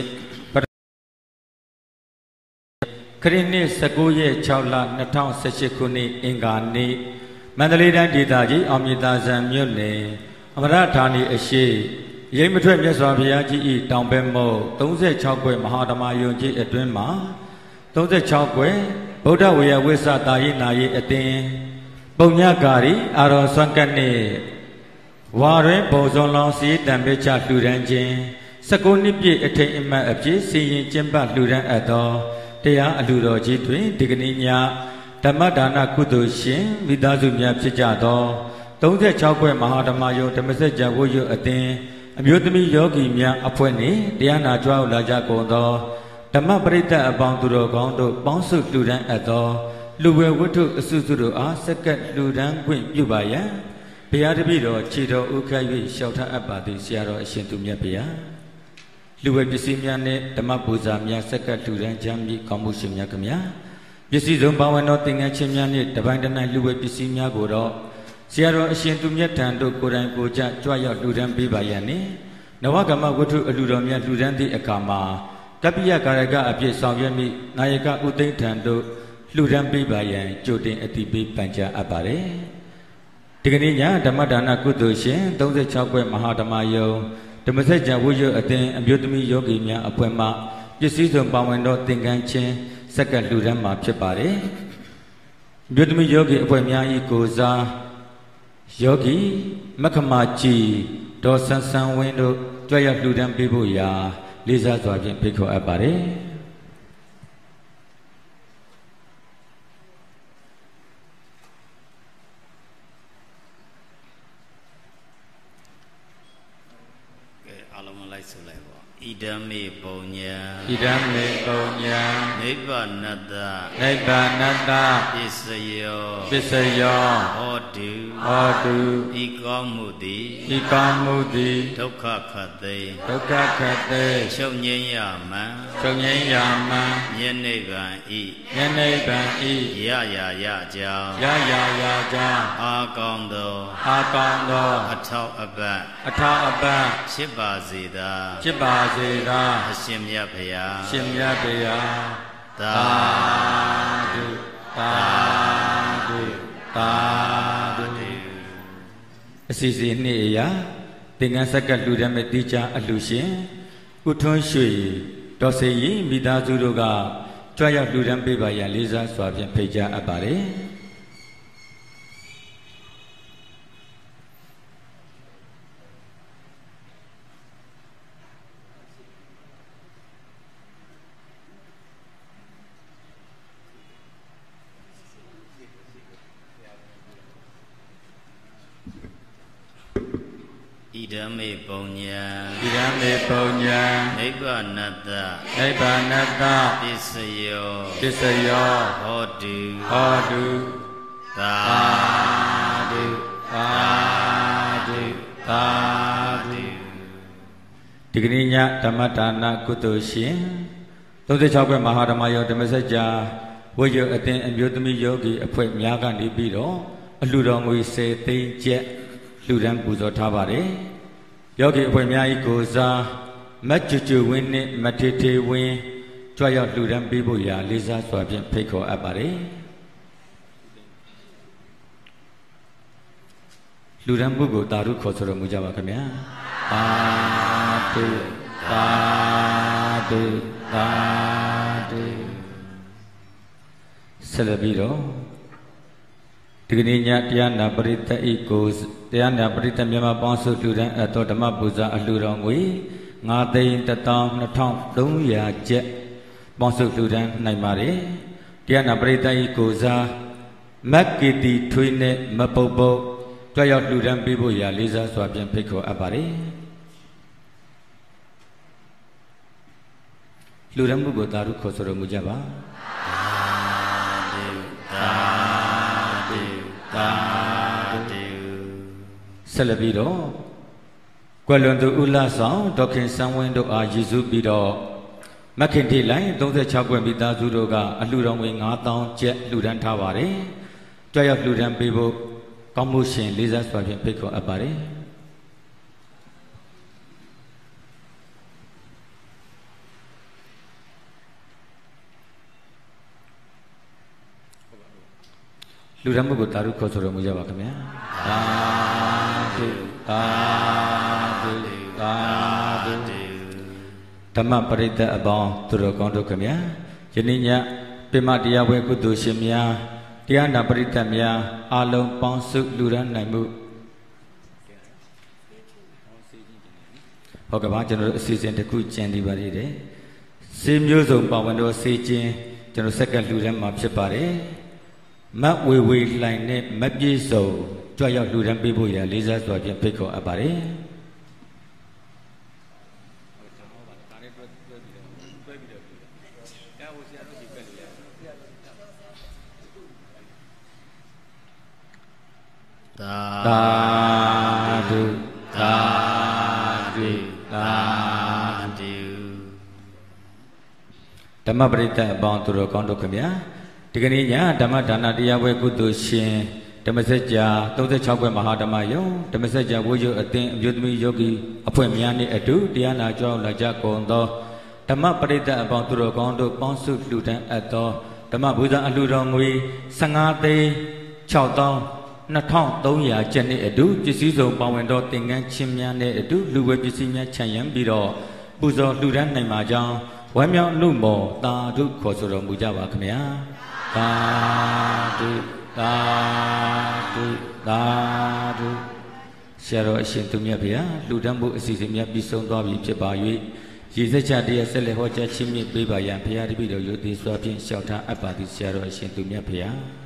ခရစ်နှစ်19ရက်6လ2018ခုနှစ်အင်္ဂါနေ့မန္တလေးတိုင်းဒေသကြီးအောင်မြေသာဆန်မြို့နယ်အမရဌာနီအရှိရိပ်မထွက်မြတ်စွာဘုရားကြီး၏တောင်ဘက်မုတ်36ကွယ်မဟာဓမ္မယုံကြီးအတွင်းမှာ36ကွယ်ဗုဒ္ဓဝေယဝိသတာယိနာယိအသင်ပုံညကာရီအာရောဆွမ်းကတ်နှင့်ဝါတွင်ဘုံစုံလောင်စီတံပိချလှူဒန်းခြင်း19နှစ်ပြည့်အထိန်အမှတ်အပြည့်စီရင်ကျင်းပလှူဒန်းအပ်သောတရားအလှူတော်ကြီးတွင်ဒီကနေ့ညဓမ္မဒါနကုသိုလ်ရှင်မိသားစုများဖြစ်ကြသော36ခွဲမဟာဓမ္မယုံဓမ္မစကြာဝိယအသင်အမျိုးသမီးယောဂီများအဖွဲ့နှင့်တရားနာကြွလာကြကုန်သောဓမ္မပရိသတ်အပေါင်းသူတော်ကောင်းတို့ပေါင်းစုလှူဒန်းအပ်သောလူဝဲဝတ္ထုအစုစုတို့အားစက္ကန့်လှူဒန်းခွင့်ပြုပါရန်ဘုရားတပည့်တော်ခြေတော်ဥခတ်၍လျှောက်ထားအပ်ပါသည်ဆရာတော်အရှင်သူမြတ်ဘုရားလူဝဲပစ္စည်းများနှင့်ဓမ္မပူဇာများစက္ကန့်လှူဒန်းခြင်းမိကောင်းမှုရှင်များခင်ဗျာပစ္စည်းစုံပါဝင်သောသင်္ကန်းချင်းများနှင့်တပိုင်းတနိုင်လူဝဲပစ္စည်းများကိုတော့ဆရာတော်အရှင်သူမြတ်ထံတို့ကိုယ်တိုင်ကိုယ်ကျကြွရောက်လှူဒန်းပေးပါရန်နှင့်နဝကမ္မဝတ္ထုအလှူတော်များလှူဒန်းသည့်အခါမှာတပိယကာရကအဖြစ်ဆောင်ရွက်မိနာယကဥသိမ်းထံတို့လှူဒန်းပေးပါရန်ကြိုတင်အတိပေးပန်ကြားအပ်ပါတယ်ဒီကနေ့ညဓမ္မဒါနကုသိုလ်ရှင်36ခွဲမဟာဓမ္မယုံဓမ္မစကြာဝိယအသင်အမျိုးသမီးယောဂီများအဖွဲ့မှပစ္စည်းစုံပါဝင်သောသင်္ကန်းချင်းစက္ကန့်လှူဒန်းမှာဖြစ်ပါတယ်အမျိုးသမီးယောဂီအဖွဲ့များဤကိုစားယောဂီမက္ခမကြီးဒေါ်ဆန်းဆန်းဝင်းတို့ကြွရောက်လှူဒန်းပေးဖို့ရာလေးစားစွာဖြင့်ဖိတ်ခေါ်အပ်ပါတယ် idame punya idame punya nibbanata nibbanata pisayo hodu ikamudi dukha khate shunnyayama nyenneban I ya ja akando athau abbat chibazida Ashimya Bhaya Tadu Asisi ni ya dengan sakat lu dan metija alushin uthon shui doseyi midazu do ga jwaya lu dan pe ba ya leza swa phyin phai ja at pare Idame punya nibbanata pisayo hodu tadu Digninya Dhammadana Kutoshin 36 ခွဲ မဟာဓမ္မယောဓမ္မစကြာဝိယအသင်အမျိုးသမီးယောဂီအဖွဲ့များကနေပြီးတော့အလှတော်ငွေ10 သိန်းကျပ်လှူဒန်းပူဇော်ထားပါတယ်ယောဂီအဖွဲ့များဤကိုစားမတ်ကျွကျွဝင်းနှင့်မထေထေဝင်းကြွရောက်လှူဒန်းပေးဖို့ရာလေးစားစွာဖြင့်ဖိတ်ခေါ်အပ်ပါတယ်လှူဒန်းမှုကိုတာရုခေါ်ဆိုတော်မူကြပါခင်ဗျာသာဓုသာဓုသာဓုဆက်လက်ပြီးတော့ဒီကနေ့ညတရားနာပရိသတ်ဤကိုတရားနာပရိသတ်မြန်မာပေါင်းစုလှူဒန်းအပ်သောဓမ္မပူဇာအလှူတော်ငွေ9,12300 ကျပ်ပေါင်းစုလှူဒန်းနိုင်ပါတယ်တရားနာပရိသတ်ဤကိုစားမက်ကီတီထွေးနဲ့မပုတ်ပုတ်ကြွရောက်လှူဒန်းပေးဖို့ရာလေးစားစွာဖြင့်ဖိတ်ခေါ်အပ်ပါတယ်လှူဒန်းမှုကိုတာရုခေါ်ဆိုတော်မူကြပါဆက်လက်ပြီးတော့ကွယ်လွန်သူဦးလဆောင်ဒေါခင်စံဝင်းတို့အားရည်စူးပြီးတော့မခင်ထိလိုင်း36ခွဲမိသားစုတို့ကအလှူတော်ငွေ9,000 ကျပ်လှူဒန်းထားပါတယ်ကြွရောက်လှူဒန်းပေးဖို့ကောင်းမှုရှင်လေးစားစွာဖြင့်ဖိတ်ခေါ်အပ်ပါတယ်လူရမှုကိုတာရုခေါ်ဆိုတော်မူကြပါခင်ဗျာသာဓုသာဓုသာဓုဓမ္မပရိသတ်အပေါင်းသူတော်ကောင်းတို့ခင်ဗျာယနေ့ညပြမတရားပွဲကုသိုလ်ရှင်များတရားနာပရိသတ်များအားလုံးပေါင်းစုလူရနိုင်မှုဟုတ်ကဲ့ပါကျွန်တော်တို့အစီအစဉ်တစ်ခုကြံနေပါသေးတယ်စေမျိုးစုံပါဝင်တော်စေခြင်းကျွန်တော်ဆက်ကလူရမှာဖြစ်ပါတယ်မတ်ဝေဝေလှိုင်နဲ့မပြေစုံကြွရောက်လှူဒန်းပေးဖို့ရလေးစားစွာဖြင့်ဖိတ်ခေါ်အပ်ပါတယ်သာဓုသာဓုသာဓုဓမ္မပရိသတ်အပေါင်းသူတော်ကောင်းတို့ခင်ဗျာဒီကနေ့ညဓမ္မဒါနတရားပွဲကုသိုလ်ရှင်ဓမ္မစကြာ36ခွဲမဟာဓမ္မယုံဓမ္မစကြာဝိယအသင်အမျိုးသမီးယောဂီအဖွဲ့များနှင့်အတူတရားနာကြောင်းလာကြကုန်သောဓမ္မပရိသတ်အပေါင်းသူတော်ကောင်းတို့ပေါင်းစုလှူဒန်းအပ်သောဓမ္မဘူဇာအလှူတော်ငွေ15,6,2,300 ကျပ်နှင့်အတူပစ္စည်းစုံပါဝင်သောသင်္ကန်းချင်းများနှင့်အတူလူဝဲပစ္စည်းများခြံရံပြီးတော့ပူဇော်လှူဒန်းနိုင်ပါကြောင်းဝမ်းမြောက်နှုတ်မော်သာဓုခေါ်ဆိုတော်မူကြပါခင်ဗျာသာဓုသာဓုသာဓုဆရာတော်အရှင်သူမြတ်ဗျာလှူဒန်းမှုအစီအစဉ်များပြီးဆုံးသွားပြီဖြစ်ပါ၍ရည်စက်ချတရားဆက်လက်ဟောကြားခြင်းမြင့်ပေးပါရန်ဘုရားတပည့်တော်ယုံကြည်စွာဖြင့်လျှောက်ထားအပ်ပါသည်ဆရာတော်အရှင်သူမြတ်ဗျာ